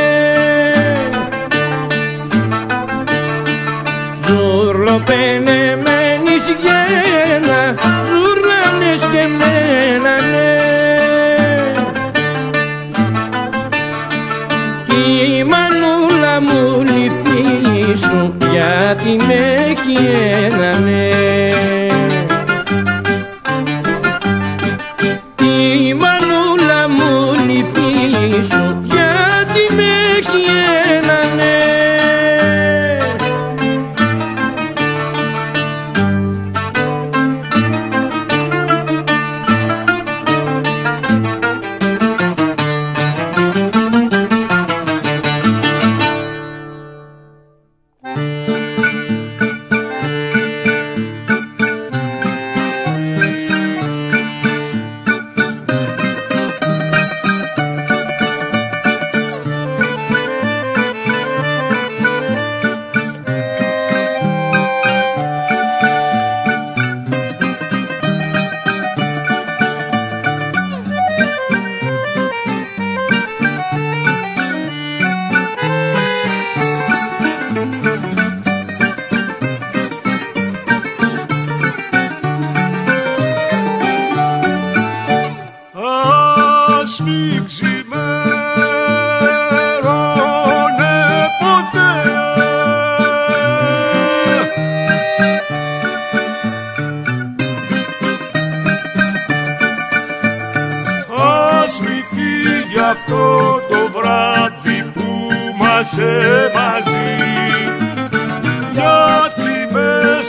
Ζουρλοπενεμένης γένα, ζουρνάνες και μένα ναι. Η μανούλα μου λυπήσου γιατί με έχει ένα ναι. Η μανούλα μου λυπήσου γιατί με έχει ένα ναι.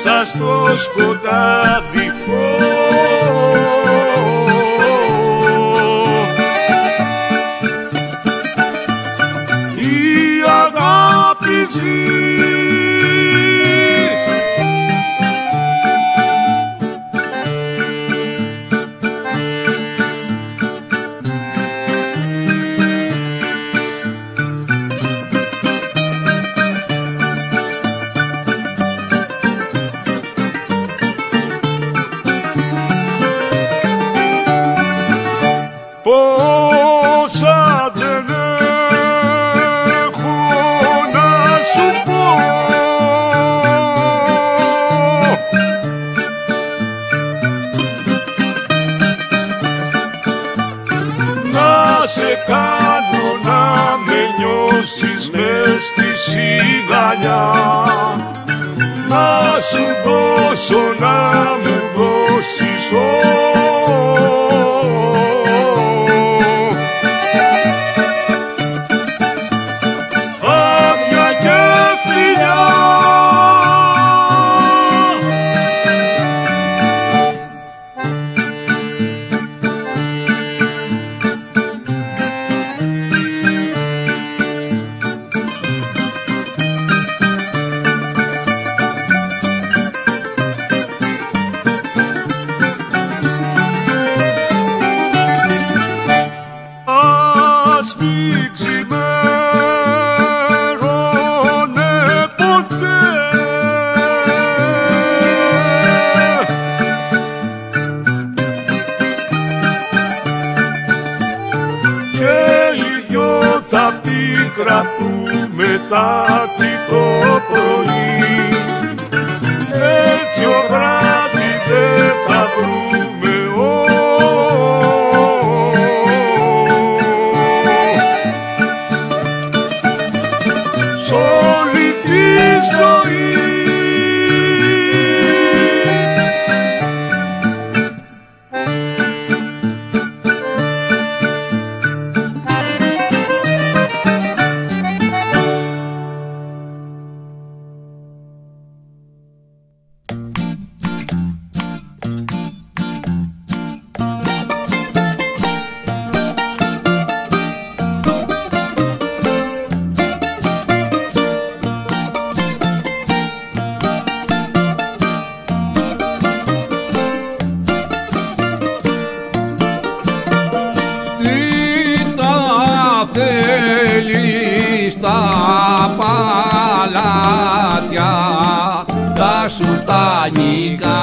μέσα στο σκοτάδι. Η αγάπη ζει. Πόσα δεν έχω να σου πω, να σε κάνω να με νιώσεις μες στη σιγανιά, να σου δώσω να μου δώσεις γραφούμε θα έρθει το πρωί, τέτοιο βράδυ δεν θα βρούμε σ' όλη τη ζωή. Σουλτανικά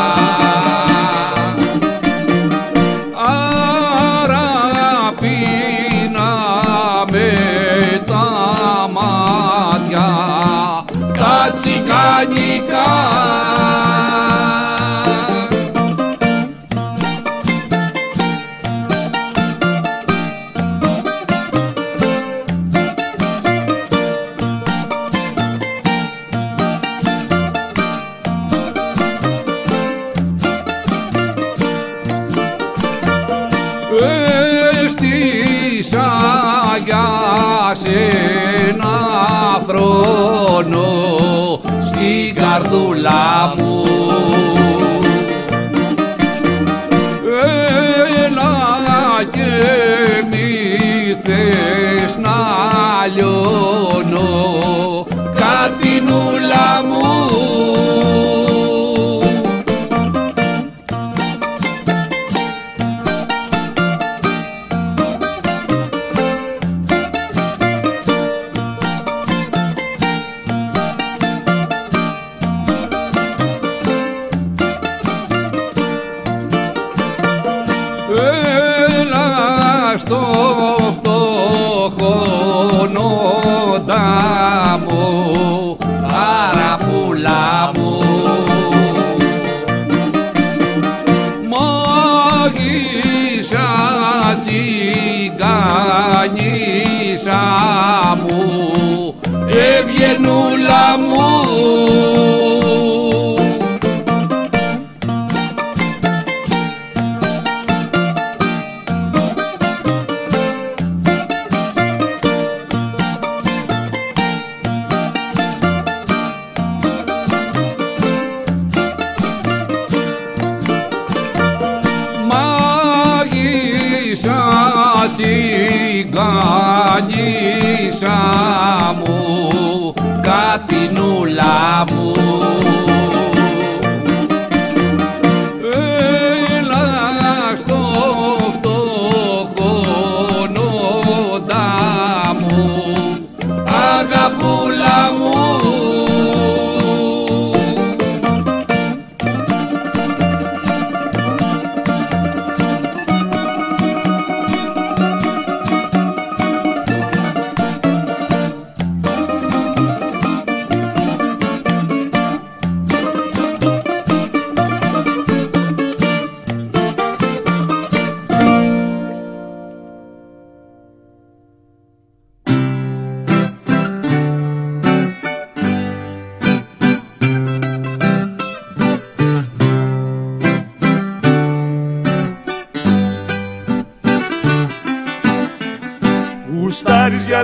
άρα πίναμε τα μάτια τα τσικανικά. Έστησα για σένα θρόνο στην καρδούλα μου, έλα και μη θες να λιώνω κατινούλα μου. Έλα στο φτωχόνοντα μου, αραπούλα μου, μάγισσα τσιγκάνισσα μου, ευγενούλα μου.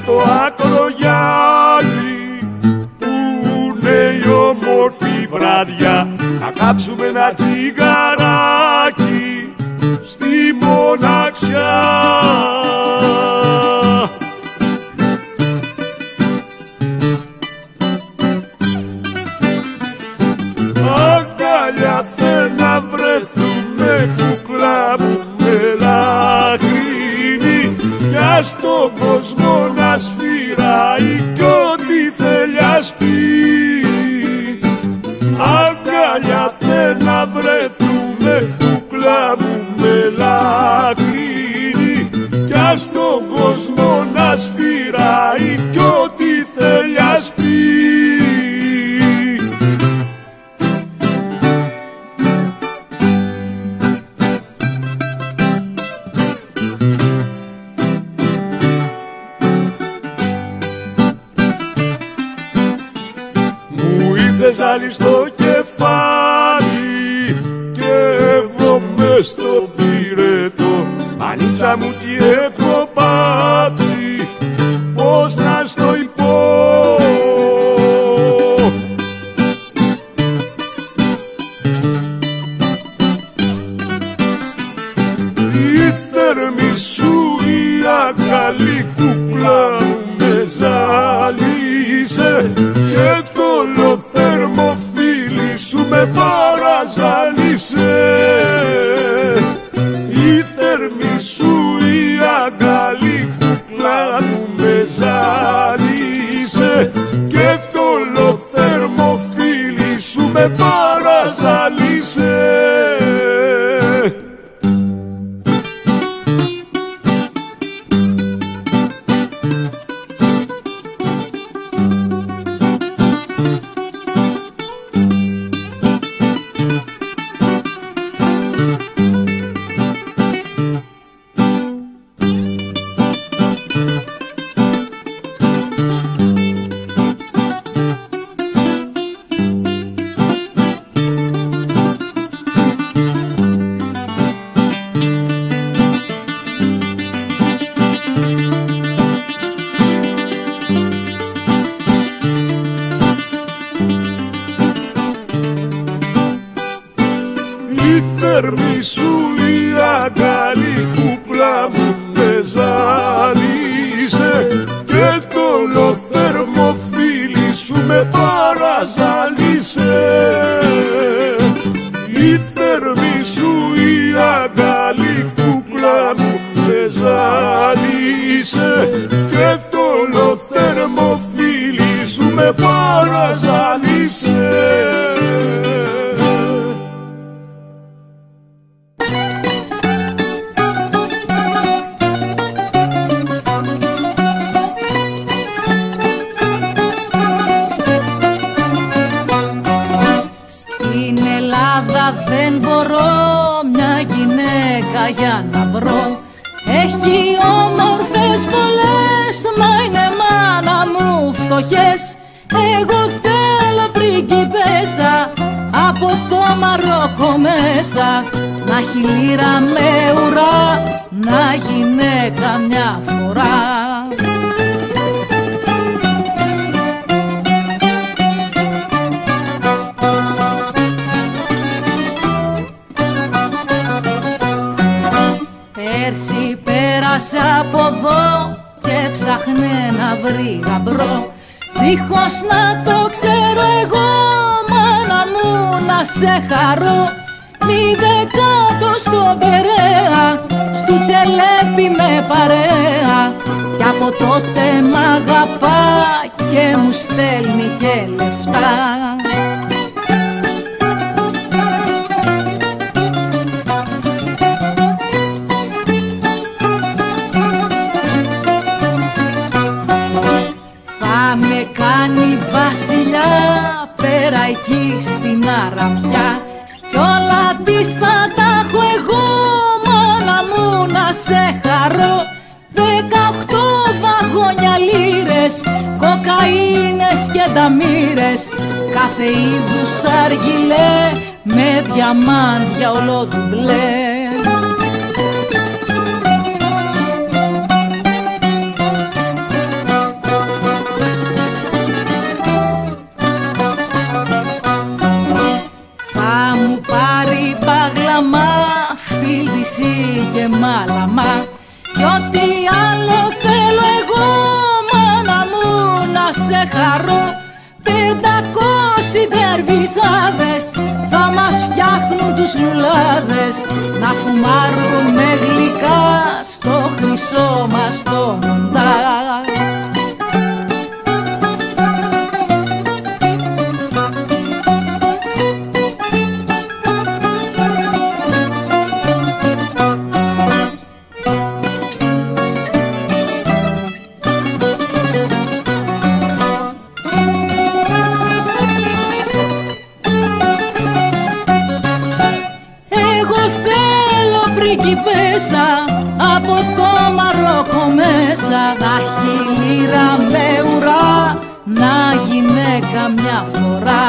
για το ακρογιάλι που είναι η όμορφη βράδια να κάψουμε ένα τσιγαράκι στη μοναξιά. Αγκαλιά θε να βρεθούμε κουκλά μου μελαχρίνη κι ας τον κόσμο να σφυράει κι ό,τι θέλει ας πει. Αγκαλιά θε να βρεθούμε κουκλά μου μελαχρίνη κι ας τον κόσμο να σφυράει κι ό,τι θέλει ας πει. Ζάλι στο κεφάλι και εγώ μες στο πυρετό μανίτσα μου τι έχω πάθει, πώς να στο υπώ. Η θερμή σου η αγκαλή κουκλά μου με ζάλισε και το θερμοφίλι σου με παραζάλισε. Η θερμή σου η αγκαλή κουκλά μου με ζάλισε και το θερμοφίλι σου με παραζάλισε. θέρμη σου η αγκαλή κουκλά μου με ζάλισε και το ολοθέρμο φίλι σου με παραζάλισε. Η θέρμη σου η αγκαλή κουκλά μου με ζάλισε και το ολοθέρμο φίλι σου με παραζάλισε. Δεν μπορώ μια γυναίκα για να βρω. Έχει όμορφες πολλές, μα είναι μάνα μου φτωχές. Εγώ θέλω πριγκιπέσα από το Μαρόκο μέσα, να έχει λύρα με ουρά, να γυναίκα μια φορά. Πέρσι πέρασε από εδώ και ψάχνε να βρει γαμπρό, δίχως να το ξέρω εγώ, μάνα μου, να σε χαρώ. Μήδε κάτω στον Περαία, στου Τσελέπη με παρέα, κι από τότε μ' αγαπά και μου στέλνει και λεφτά. Πέρα εκεί στην Αραπιά κι όλα της θα τα έχω εγώ, μάνα μου, να σε χαρώ. Δεκαοχτώ βαγόνια λίρες, κοκαίνες και νταμύρες, κάθε είδους αργυλέ με διαμάντια όλο του μπλε. κρασί και μάλαμα. Κι ό,τι άλλο θέλω εγώ, μάνα μου, να σε χαρώ. Πεντακόσιοι δερβισάδες θα μας φτιάχνουν τους λουλάδες, να φουμάρουμε γλυκά στο χρυσό μας το μοντά. Από το Μαρόκο μέσα, να έχει λύρα με ουρά, να γυναίκα μια φορά.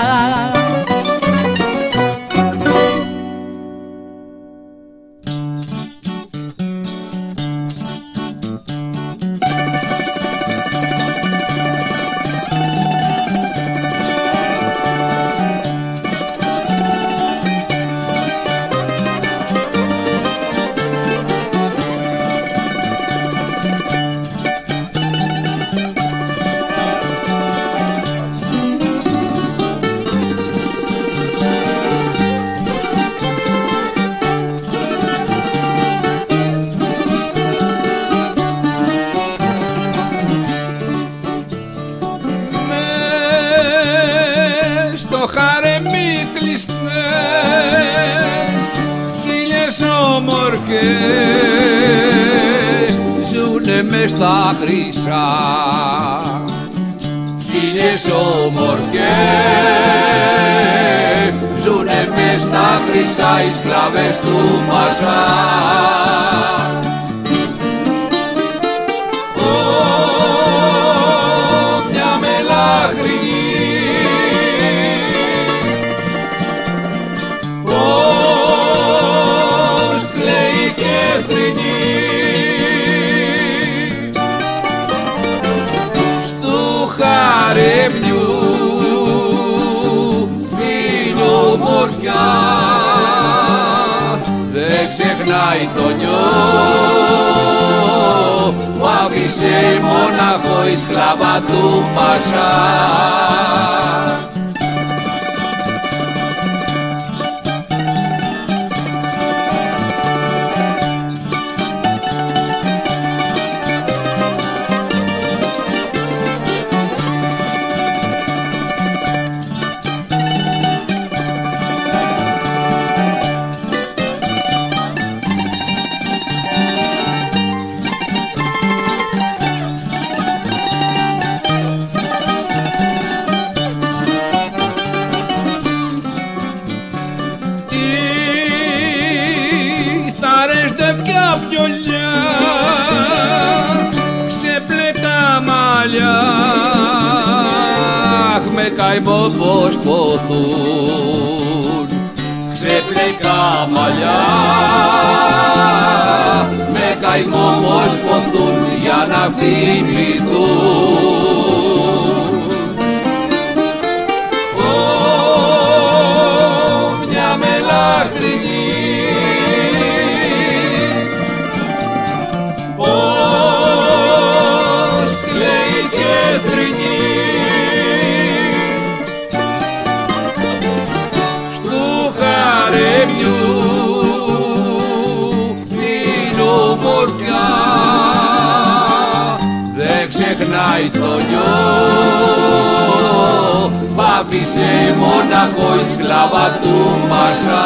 Ζουνε μες στα χρυσά, χίλιες όμορφιες ζουνε μες στα χρυσά, οι σκλάβες του Πασά. Μια μελάχρινη δεν ξεχνάει το νιό, που άφησε μοναχό η σκλάβα του Πασά. Με καημό πως ποθούν, ξεπλεκά μαλλιά, με καημό πως ποθούν για να θυμηθούν. Ω, μια μελάχρινη πως κλαίει και θρηνεί, δεν ξεχνάει το νιό, π' άφησε μοναχό η σκλάβα του Πασά.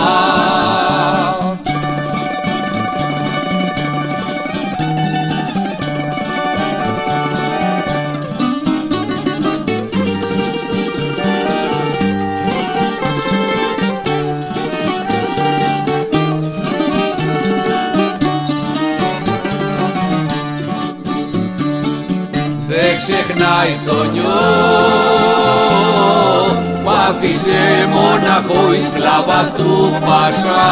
Δεν ξεχνάει το νιό, που άφησε μοναχό η σκλάβα του Πασά.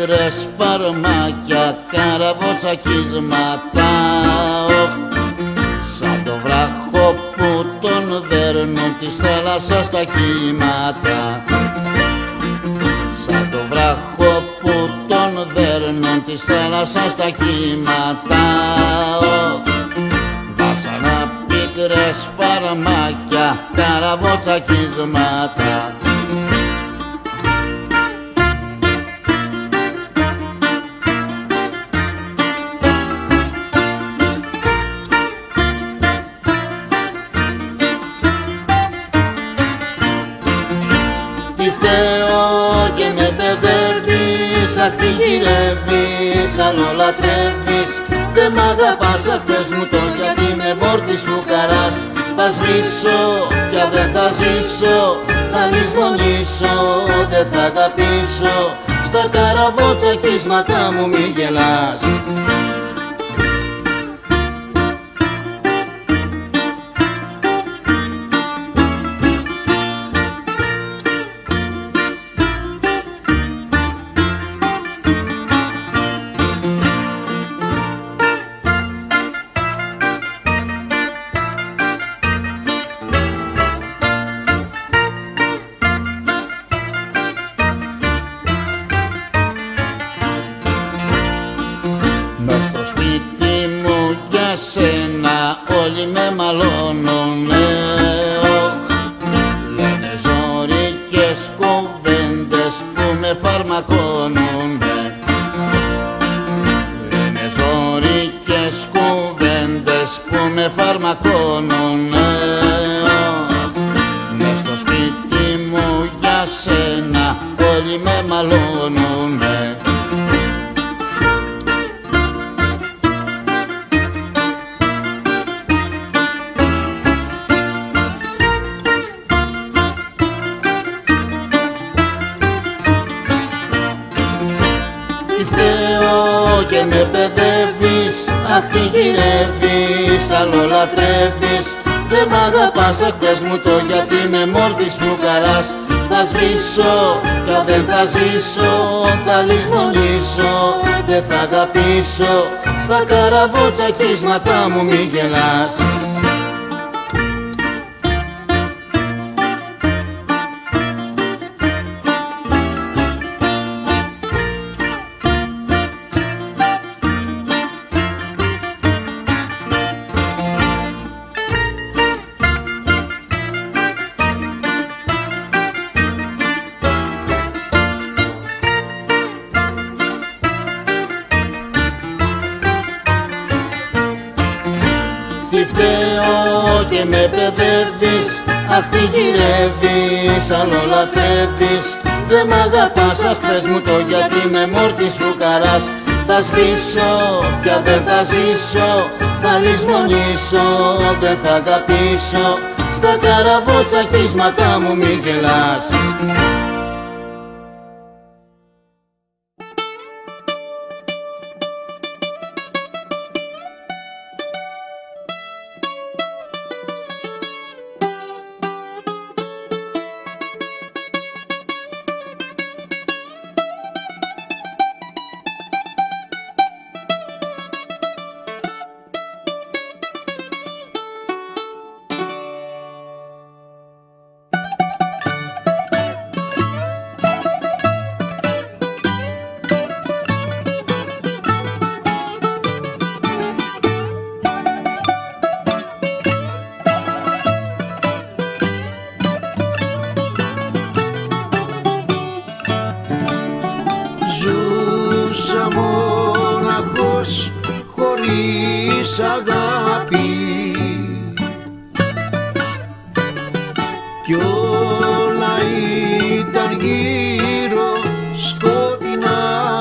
πίκρες φαρμάκια, καραβοτσακίσματα, σαν το βράχο που τον δέρνουν της θάλασσας στα κύματα. Σαν το βράχο που τον δέρνουν της θάλασσας στα κύματα. Βάσανα πίκρες φαρμάκια, καραβοτσακίσματα. Αχ, τι γυρεύεις, άλλο λατρεύεις. Δεν μ' αγαπάς, αχ, πες μου το, γιατί με μόρτης φουκαράς. Θα σβήσω, πια δεν θα ζήσω, θα λησμονήσω, δεν θα αγαπήσω. Στα καραβοτσακίσματα μου μη γελάς. Μες στο σπίτι μου για σένα όλοι με μαλώνουνε. Λένε ζωρικές κουβέντες που με φαρμακώνουνε. Λένε ζωρικές κουβέντες που με φαρμακώνουνε. Μες στο σπίτι μου για σένα όλοι με μαλώνουνε. Και με παιδεύεις, αχ, τι γυρεύεις, άλλο λατρεύεις. Δεν μ' αγαπάς, αχ, πες μου το, γιατί με μόρτης φουκαράς. Θα σβήσω, πια δεν θα ζήσω, θα λησμονήσω, δεν θα αγαπήσω. Στα καραβοτσακίσματα μου μη γελάς. Τι φταίω και με παιδεύεις, αχ, τι γυρεύεις, άλλο λατρεύεις. Δεν μ' αγαπάς, αχ, πες μου το, γιατί με μόρτης φουκαράς. Θα σβήσω, πια δεν θα ζήσω, θα λησμονήσω, δεν θα αγαπήσω. Στα καραβοτσακίσματα μου μη γελάς. Αγάπη κι όλα ήταν γύρω σκοτεινά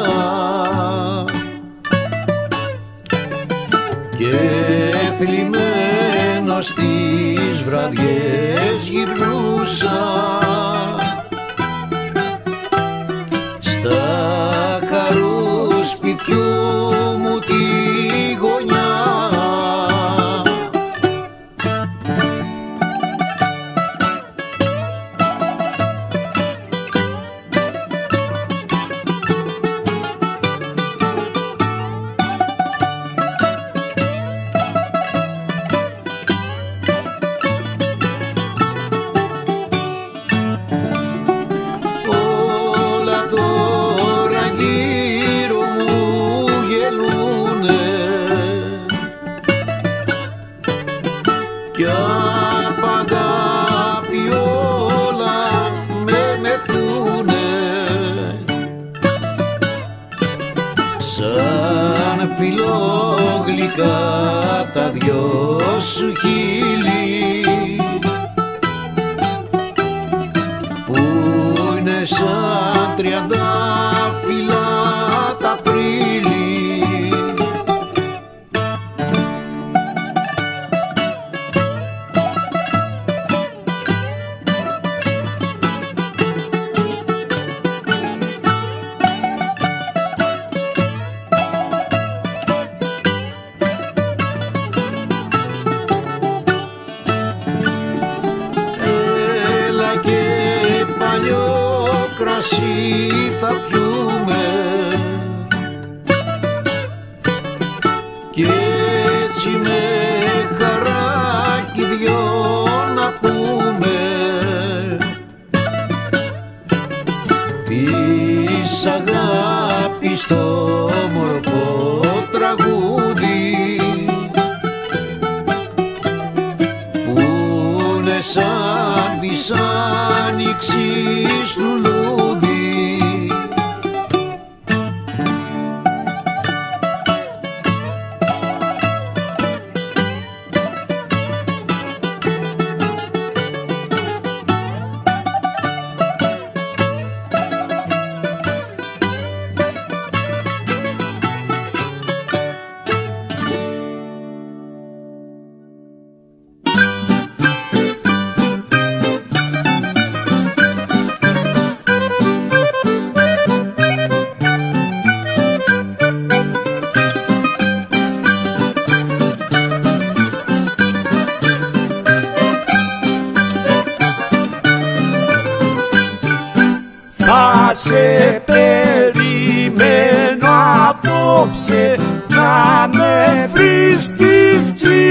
και θλιμμένος τις βραδιές γυρνούσα στα χαρούσπιτιού μου τη γωνιά. σαν φιλόγλυκα τα δυο σου χείλη που είναι σαν τριαντάφυλλα τα Απρίλη. Θα πιούμε κι έτσι με χαράκι δυο να πούμε της αγάπης το μορφό τραγούδι που είναι σαν της άνοιξης λουλούδι. Θα σε περιμένω απόψε να με βρεις στις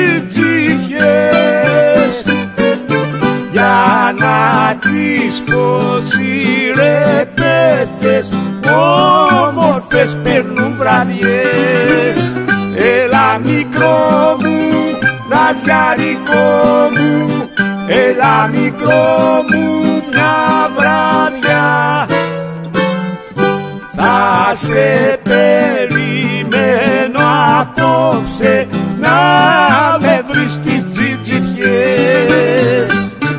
τσιτσιφιές για να δεις πως οι ρεπέτες όμορφες περνούν βραδιές. Έλα μικρό μου, λαζιαρικό μου, έλα μικρό μου μια βραδιά. Θα σε περιμένω απόψε να με βρεις στις τσιτσιφιές.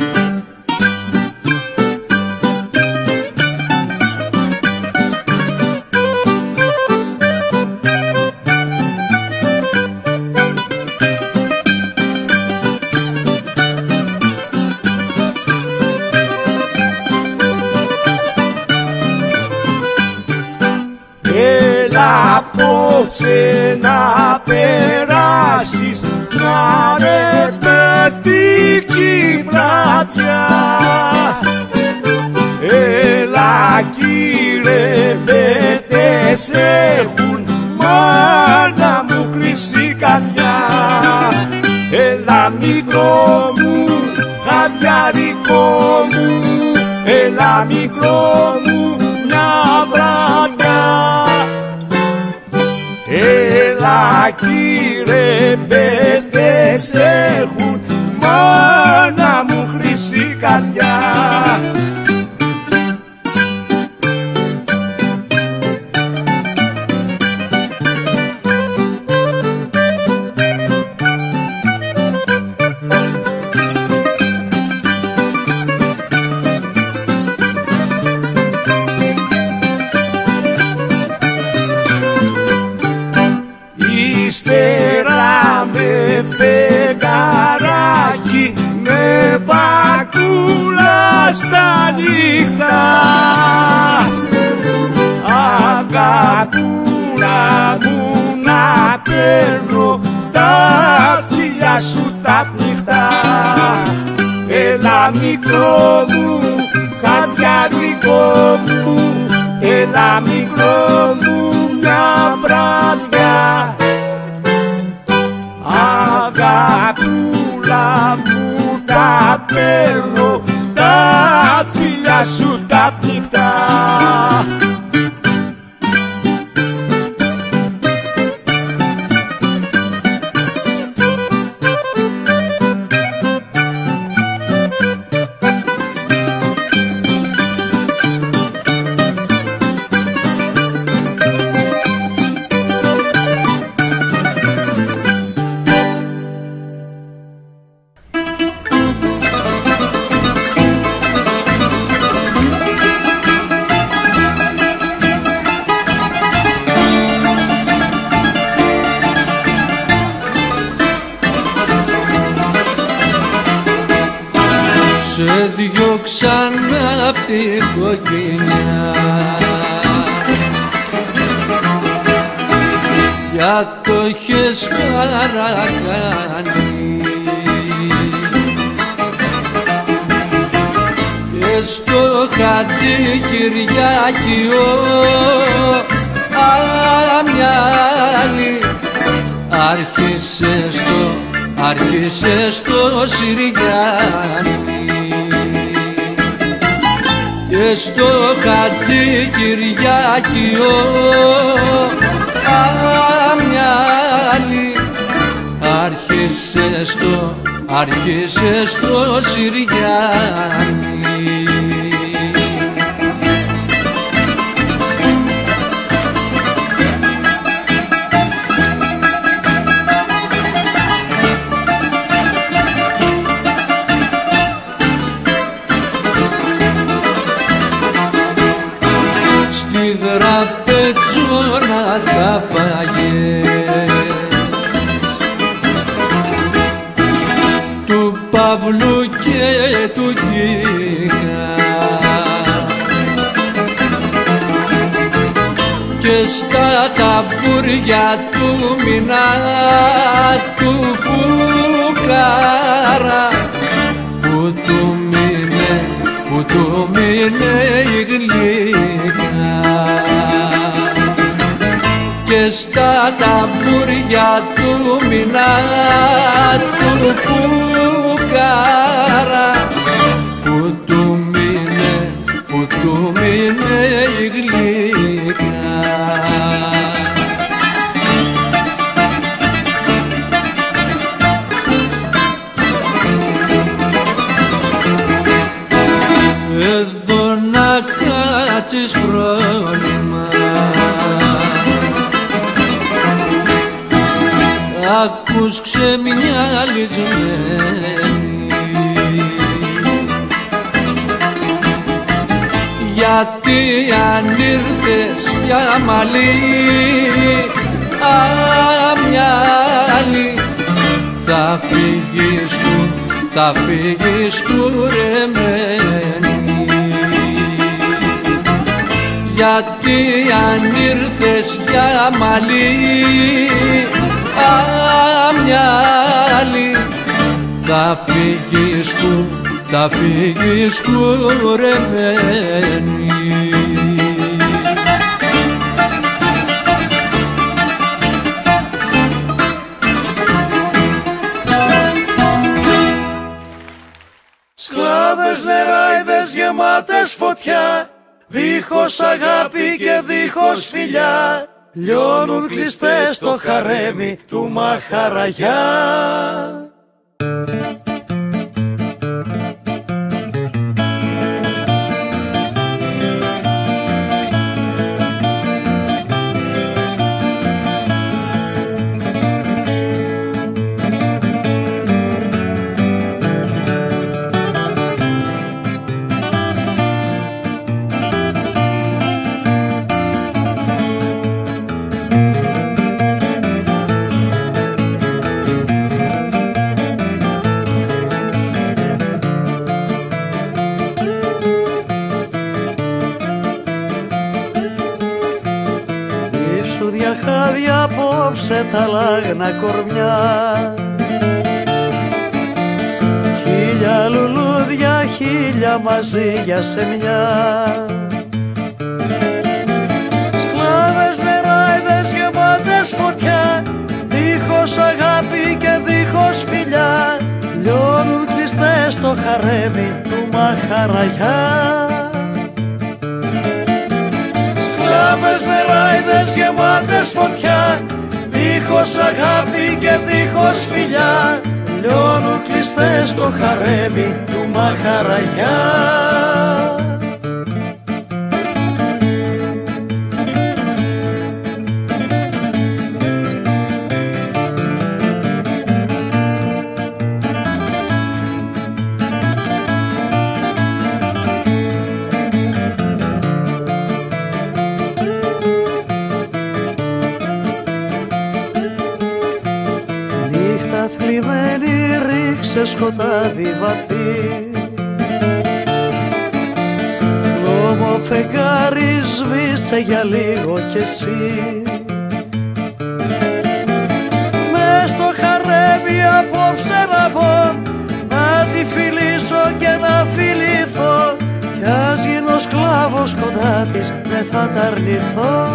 Έλα απόψε να περάσεις μια ρεπετική βραδιά. Έλα κι οι ρεπέτες έχουν μάνα μου χρυσή καρδιά. Έλα μικρό μου, χαδιαρικό μου, έλα μικρό μου μια βραδιά. Έλα κι οι ρεπέτες έχουν μάνα μου χρυσή καρδιά. Ύστερα με φεγγαράκι, με βακούλα στα νύχτα, αγαπούλα μου να παίρνω τα φιλιά σου τα πνιχτά. Έλα μικρό μου, χαδιαρικό μου, έλα μικρό μου μια βραδιά. Αγαπούλα μου θα παίρνω τα φιλιά σου τα πνιχτά. με διώξαν απ' την κοκκινιά. Για το έχεις παρακάνει και στο Χατζη Κυριακείο αμυάλι άρχισε στο, άρχισε στο Συριάνι και στο Χατζη Κυριακείο αμυάλι άρχισε στο, άρχισε στο Συριάνι. Στη δραπετσόνα τα φάγες του Παύλου και του Κίκα και στα ταμπούρια του μηνά του φουκάρα που του μείνε, που του μείνε η γλύκα και στα ταμπούρια του μηνά του φουκάρα που του μείνε, που του μείνε η γλύκα. Εδώ να κάτσεις πρόβλημα, άκους ξεμυαλισμένη, γιατί αν ήρθες για μαλλί αμυάλι θα φύγεις, θα φύγεις κουρεμένη, γιατί αν ήρθες για μαλλί αμυάλι θα φύγεις, θα φύγεις κουρεμένη. Σκλάβες νεράιδες γεμάτες φωτιά, δίχως αγάπη και δίχως φιλιά, λιώνουν κλειστές στο χαρέμι του Μαχαραγιά. Χάδια απόψε τα λάγνα κορμιά, χίλια λουλούδια, χίλια μαζί για σεμιά. Σκλάβες νεράιδες γεμάτες φωτιά, δίχως αγάπη και δίχως φιλιά, λιώνουν κλειστές στο χαρέμι του Μαχαραγιά. Σκλάβες νεράιδες γεμάτες φωτιά, δίχως αγάπη και δίχως φιλιά, λιώνουν κλειστές στο χαρέμι του Μαχαραγιά. θλιμμένη ρίξε σκοτάδι βαθύ, δρόμο φεγγάρι σβήσε για λίγο κι εσύ. Μες στο χαρέμι απόψε να πω, να τη φιλήσω και να φιληθώ, κι ας γίνω σκλάβος κοντά της δεν θα τ' αρνηθώ.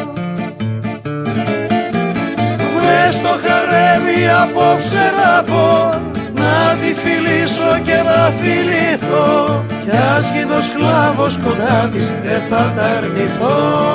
Μες στο χαρέμι απόψε να πω, να τη φιλήσω και να φιληθώ, κι ας γίνω σκλάβος κοντά της δεν θα τ' αρνηθώ.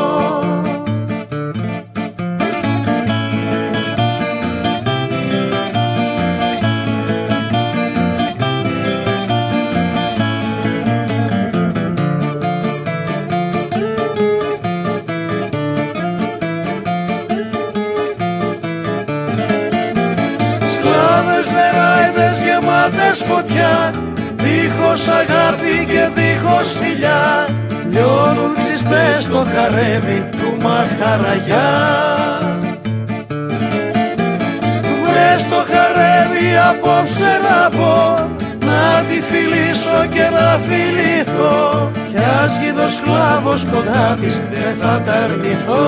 Σκλάβες νεράιδες γεμάτες φωτιά, δίχως αγάπη και δίχως φιλιά, λιώνουν κλειστές στο χαρέμι του Μαχαραγιά. Μες στο χαρέμι απόψε να πω, να τη φιλήσω και να φιληθώ, κι ας γίνω σκλάβος κοντά της δεν θα τ' αρνηθώ.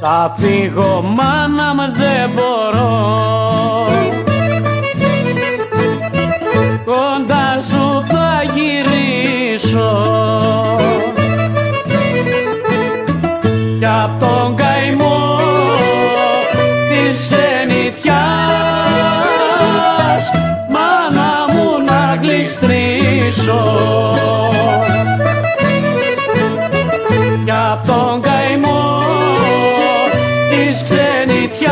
Θα φύγω μάνα μου δεν μπορώ, κοντά σου θα γυρίσω κι απ' τον καημό της ξενιτιάς μάνα μου να γλιστρήσω κι απ' τον καημό της ξενιτιάς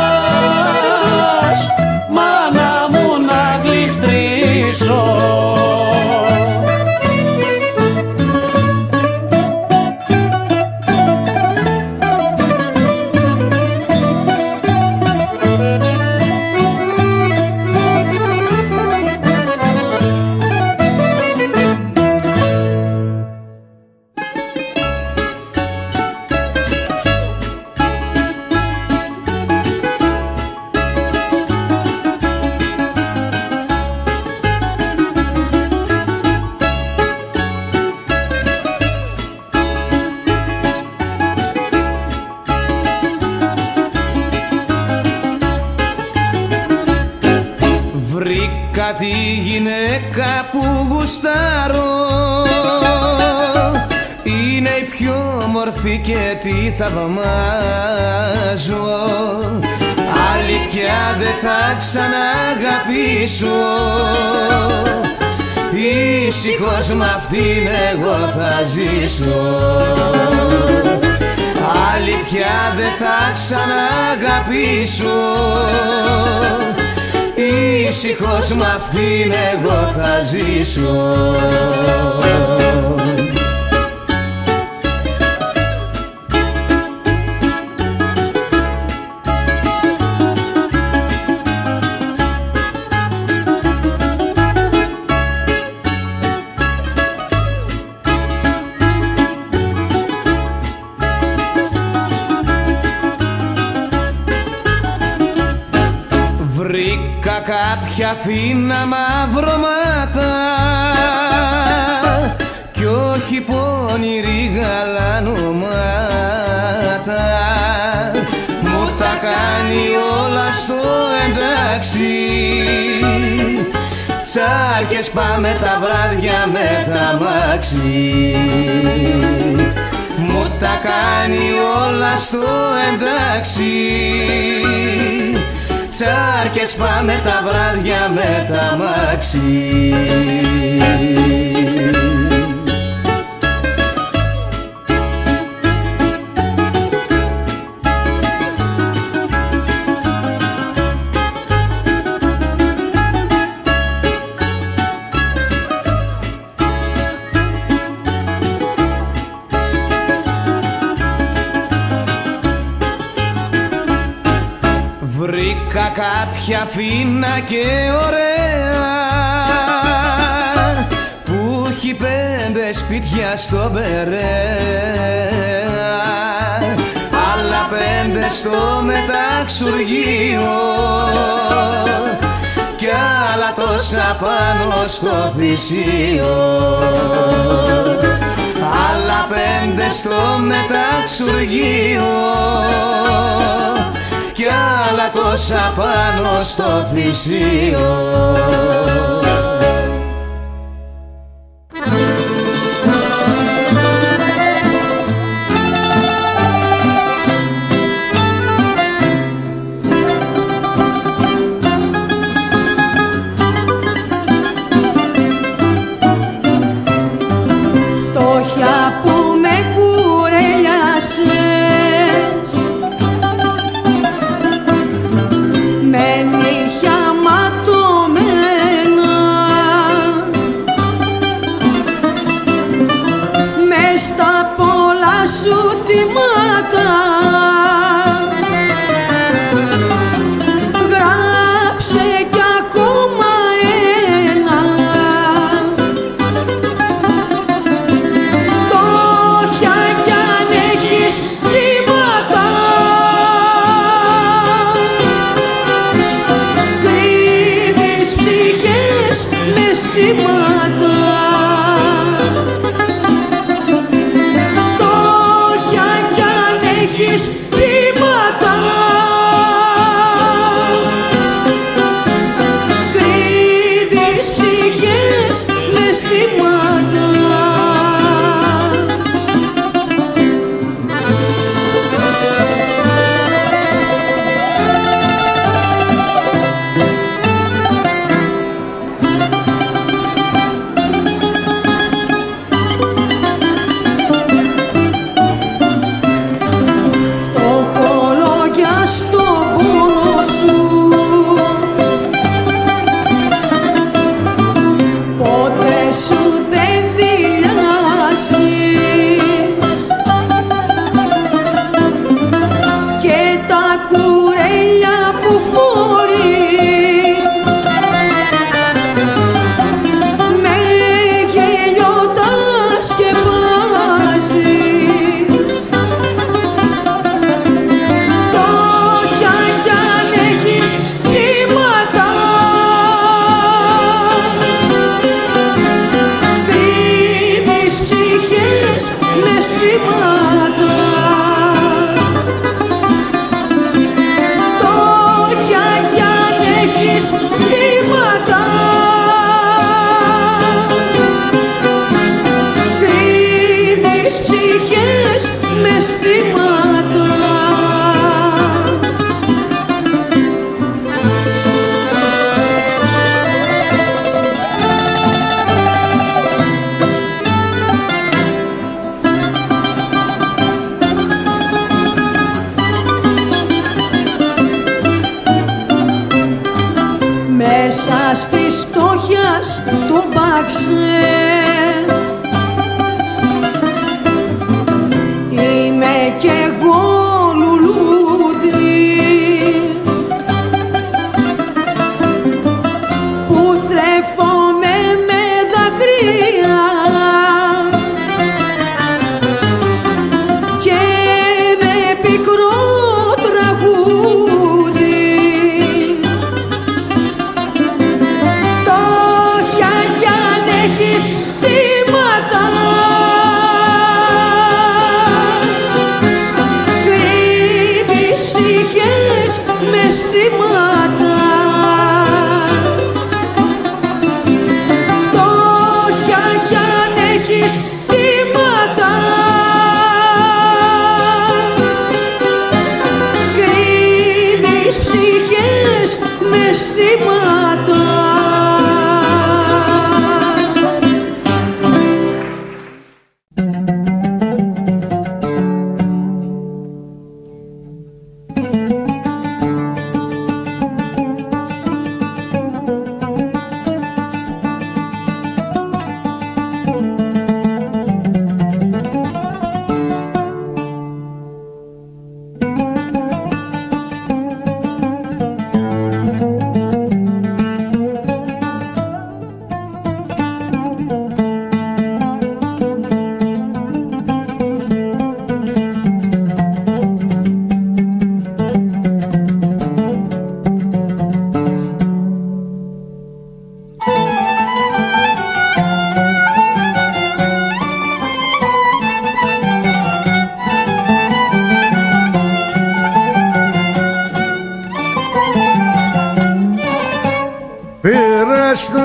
μάνα μου να γλιστρήσω. Βρήκα τη γυναίκα που γουστάρω, είναι η πιο όμορφη και τη θαυμάζω. Άλλη πια δεν θα ξαναγαπήσω, ήσυχος μ' αυτήν εγώ θα ζήσω. Άλλη πια δεν θα ξαναγαπήσω, ήσυχος μ' αυτήν εγώ θα ζήσω. Βρήκα κάποια φίνα μαυρωμάτα κι όχι πονηρή γαλανομάτα, μου τα κάνει όλα στο εντάξει, ψάρκες πάμε τα βράδια με τα μάξι, μου τα κάνει όλα στο εντάξει, ψάρκες πάμε τα βράδια με τα μάξι. Βρήκα κάποια φίνα και ωραία που έχει πέντε σπίτια στο Περαία, άλλα πέντε στο μεταξουργείο κι άλλα τόσα πάνω στο θυσίο, άλλα πέντε στο μεταξουργείο κι άλλα τόσα πάνω στο θυσίο. Φτώχεια που με κουρελιάσε, με νύχια ματωμένα, μες στα πολλά σου θυμάτα, γράψε κι ακόμα ένα. Φτώχεια κι αν έχεις θύματα, με στήματα. Φτώχεια ψυχές με αισθήματα. Φτώχεια κι αν έχεις θύματα, κρύβεις ψυχές με αισθήματα. Μέσα στις φτώχειας του μπάξε είμαι κι εγώ λουλούδι που θρέφομαι με δακρύα και με πικρό τραγούδι. Θύματα, κρύβεις ψυχές με αισθήματα. Φτώχεια κι αν έχεις θύματα, κρύβεις ψυχές με αισθήματα. Πέρα στο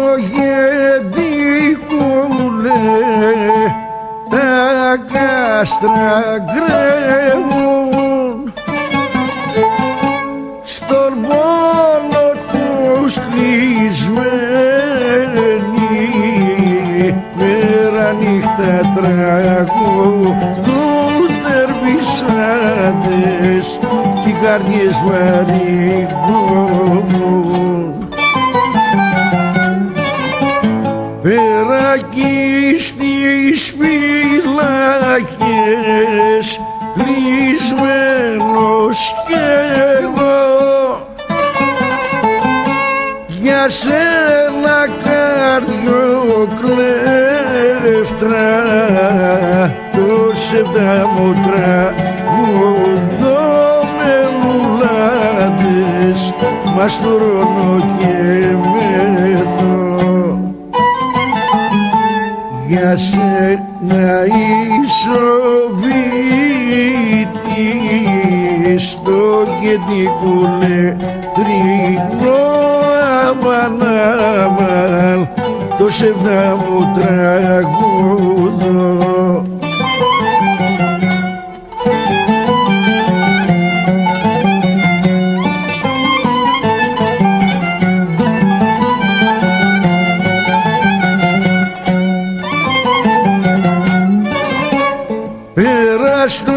γεντικούλε τα κάστρα γκρεύουν, στον πόνο τους κλεισμένοι μέρα νύχτα τραγουδούν τερβισάδες κι οι καρδιές βαρύγουν. Πέρα κι στις φυλακές κλεισμένος κι εγώ, για σένα καρδιοκλέφτρα το ψευδάμο τραγουδώ με μουλάδες μαστρώνω και μεθώ. Για σένα ισοβήτης στο κεντικούλε θρηνό αμαν αμαν το ψευδάμο τραγουδώ. Πέρα στο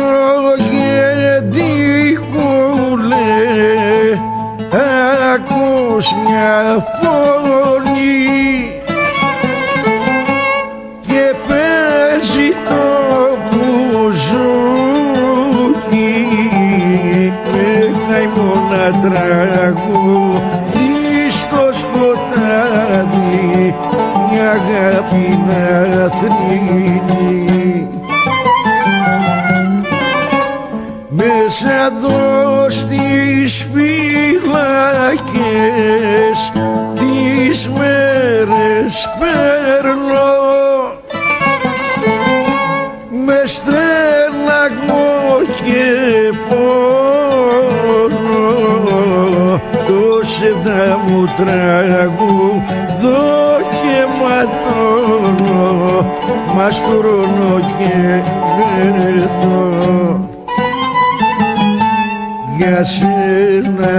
γεντικούλε ακούς μια φωνή και παίζει το μπουζούκι με χαϊμόνα τραγούδι στο σκοτάδι μια αγάπη να θρύνει. Μέσα εδώ στις φυλακές τις μέρες παίρνω στεναγμό και πόνο το ψεύδα μου τραγουδώ και ματώνω, μαστουρώνω και έρθω για σένα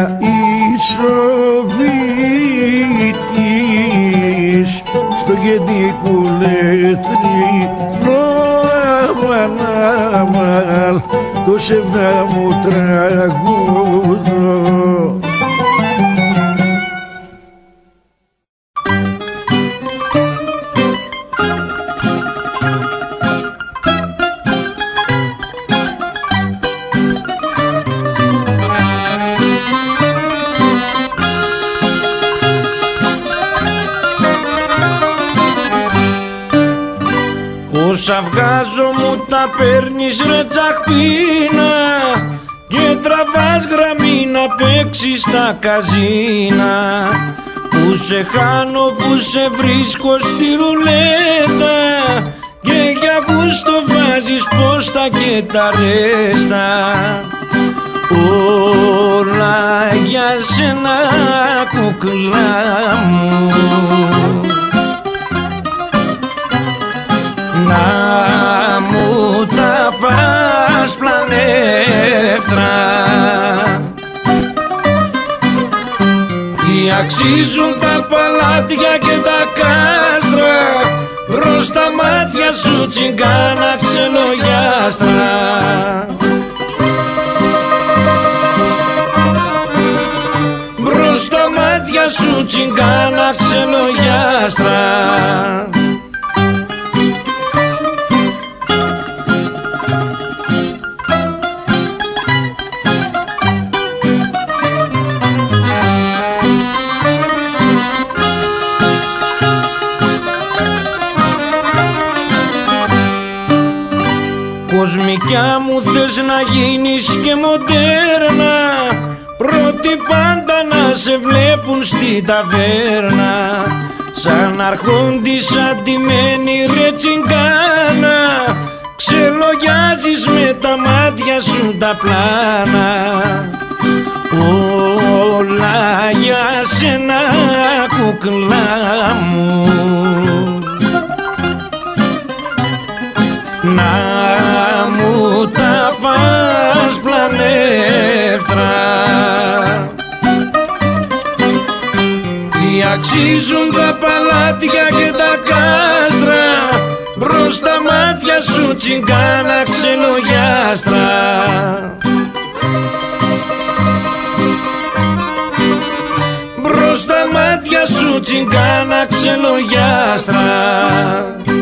ισοβήτης στο κεντρικό λεθρινό αμανάμαλ το ψεύδα μου τραγουδώ. Όσα βγάζω μου τα παίρνεις ρε τσαχπίνα και τραβάς γραμμή να παίξεις στα καζίνα. Που σε χάνω, που σε βρίσκω στη ρουλέτα και για γούστο βάζεις πόστα και τα ρέστα. Όλα για σένα κουκλά μου, να μου τα φας πλανεύτρα. Τι αξίζουν τα παλάτια και τα κάστρα μπρος τα μάτια σου τσιγκάνα ξενογιάστρα. Μπρος τα μάτια σου τσιγκάνα ξενογιάστρα. Κοσμικιά μου θες να γίνεις και μοντέρνα, πρώτοι πάντα να σε βλέπουν στην ταβέρνα. Σαν αρχόντις αντιμένη ρε τσιγκάνα, ξελογιάζεις με τα μάτια σου τα πλάνα. Όλα για σένα κουκλά μου, να μου τα φας πλανεύτρα. Τι αξίζουν τα παλάτια και τα κάστρα μπρος τα μάτια σου τσιγκάνα ξενογιάστρα. Μπρος τα μάτια σου τσιγκάνα ξενογιάστρα.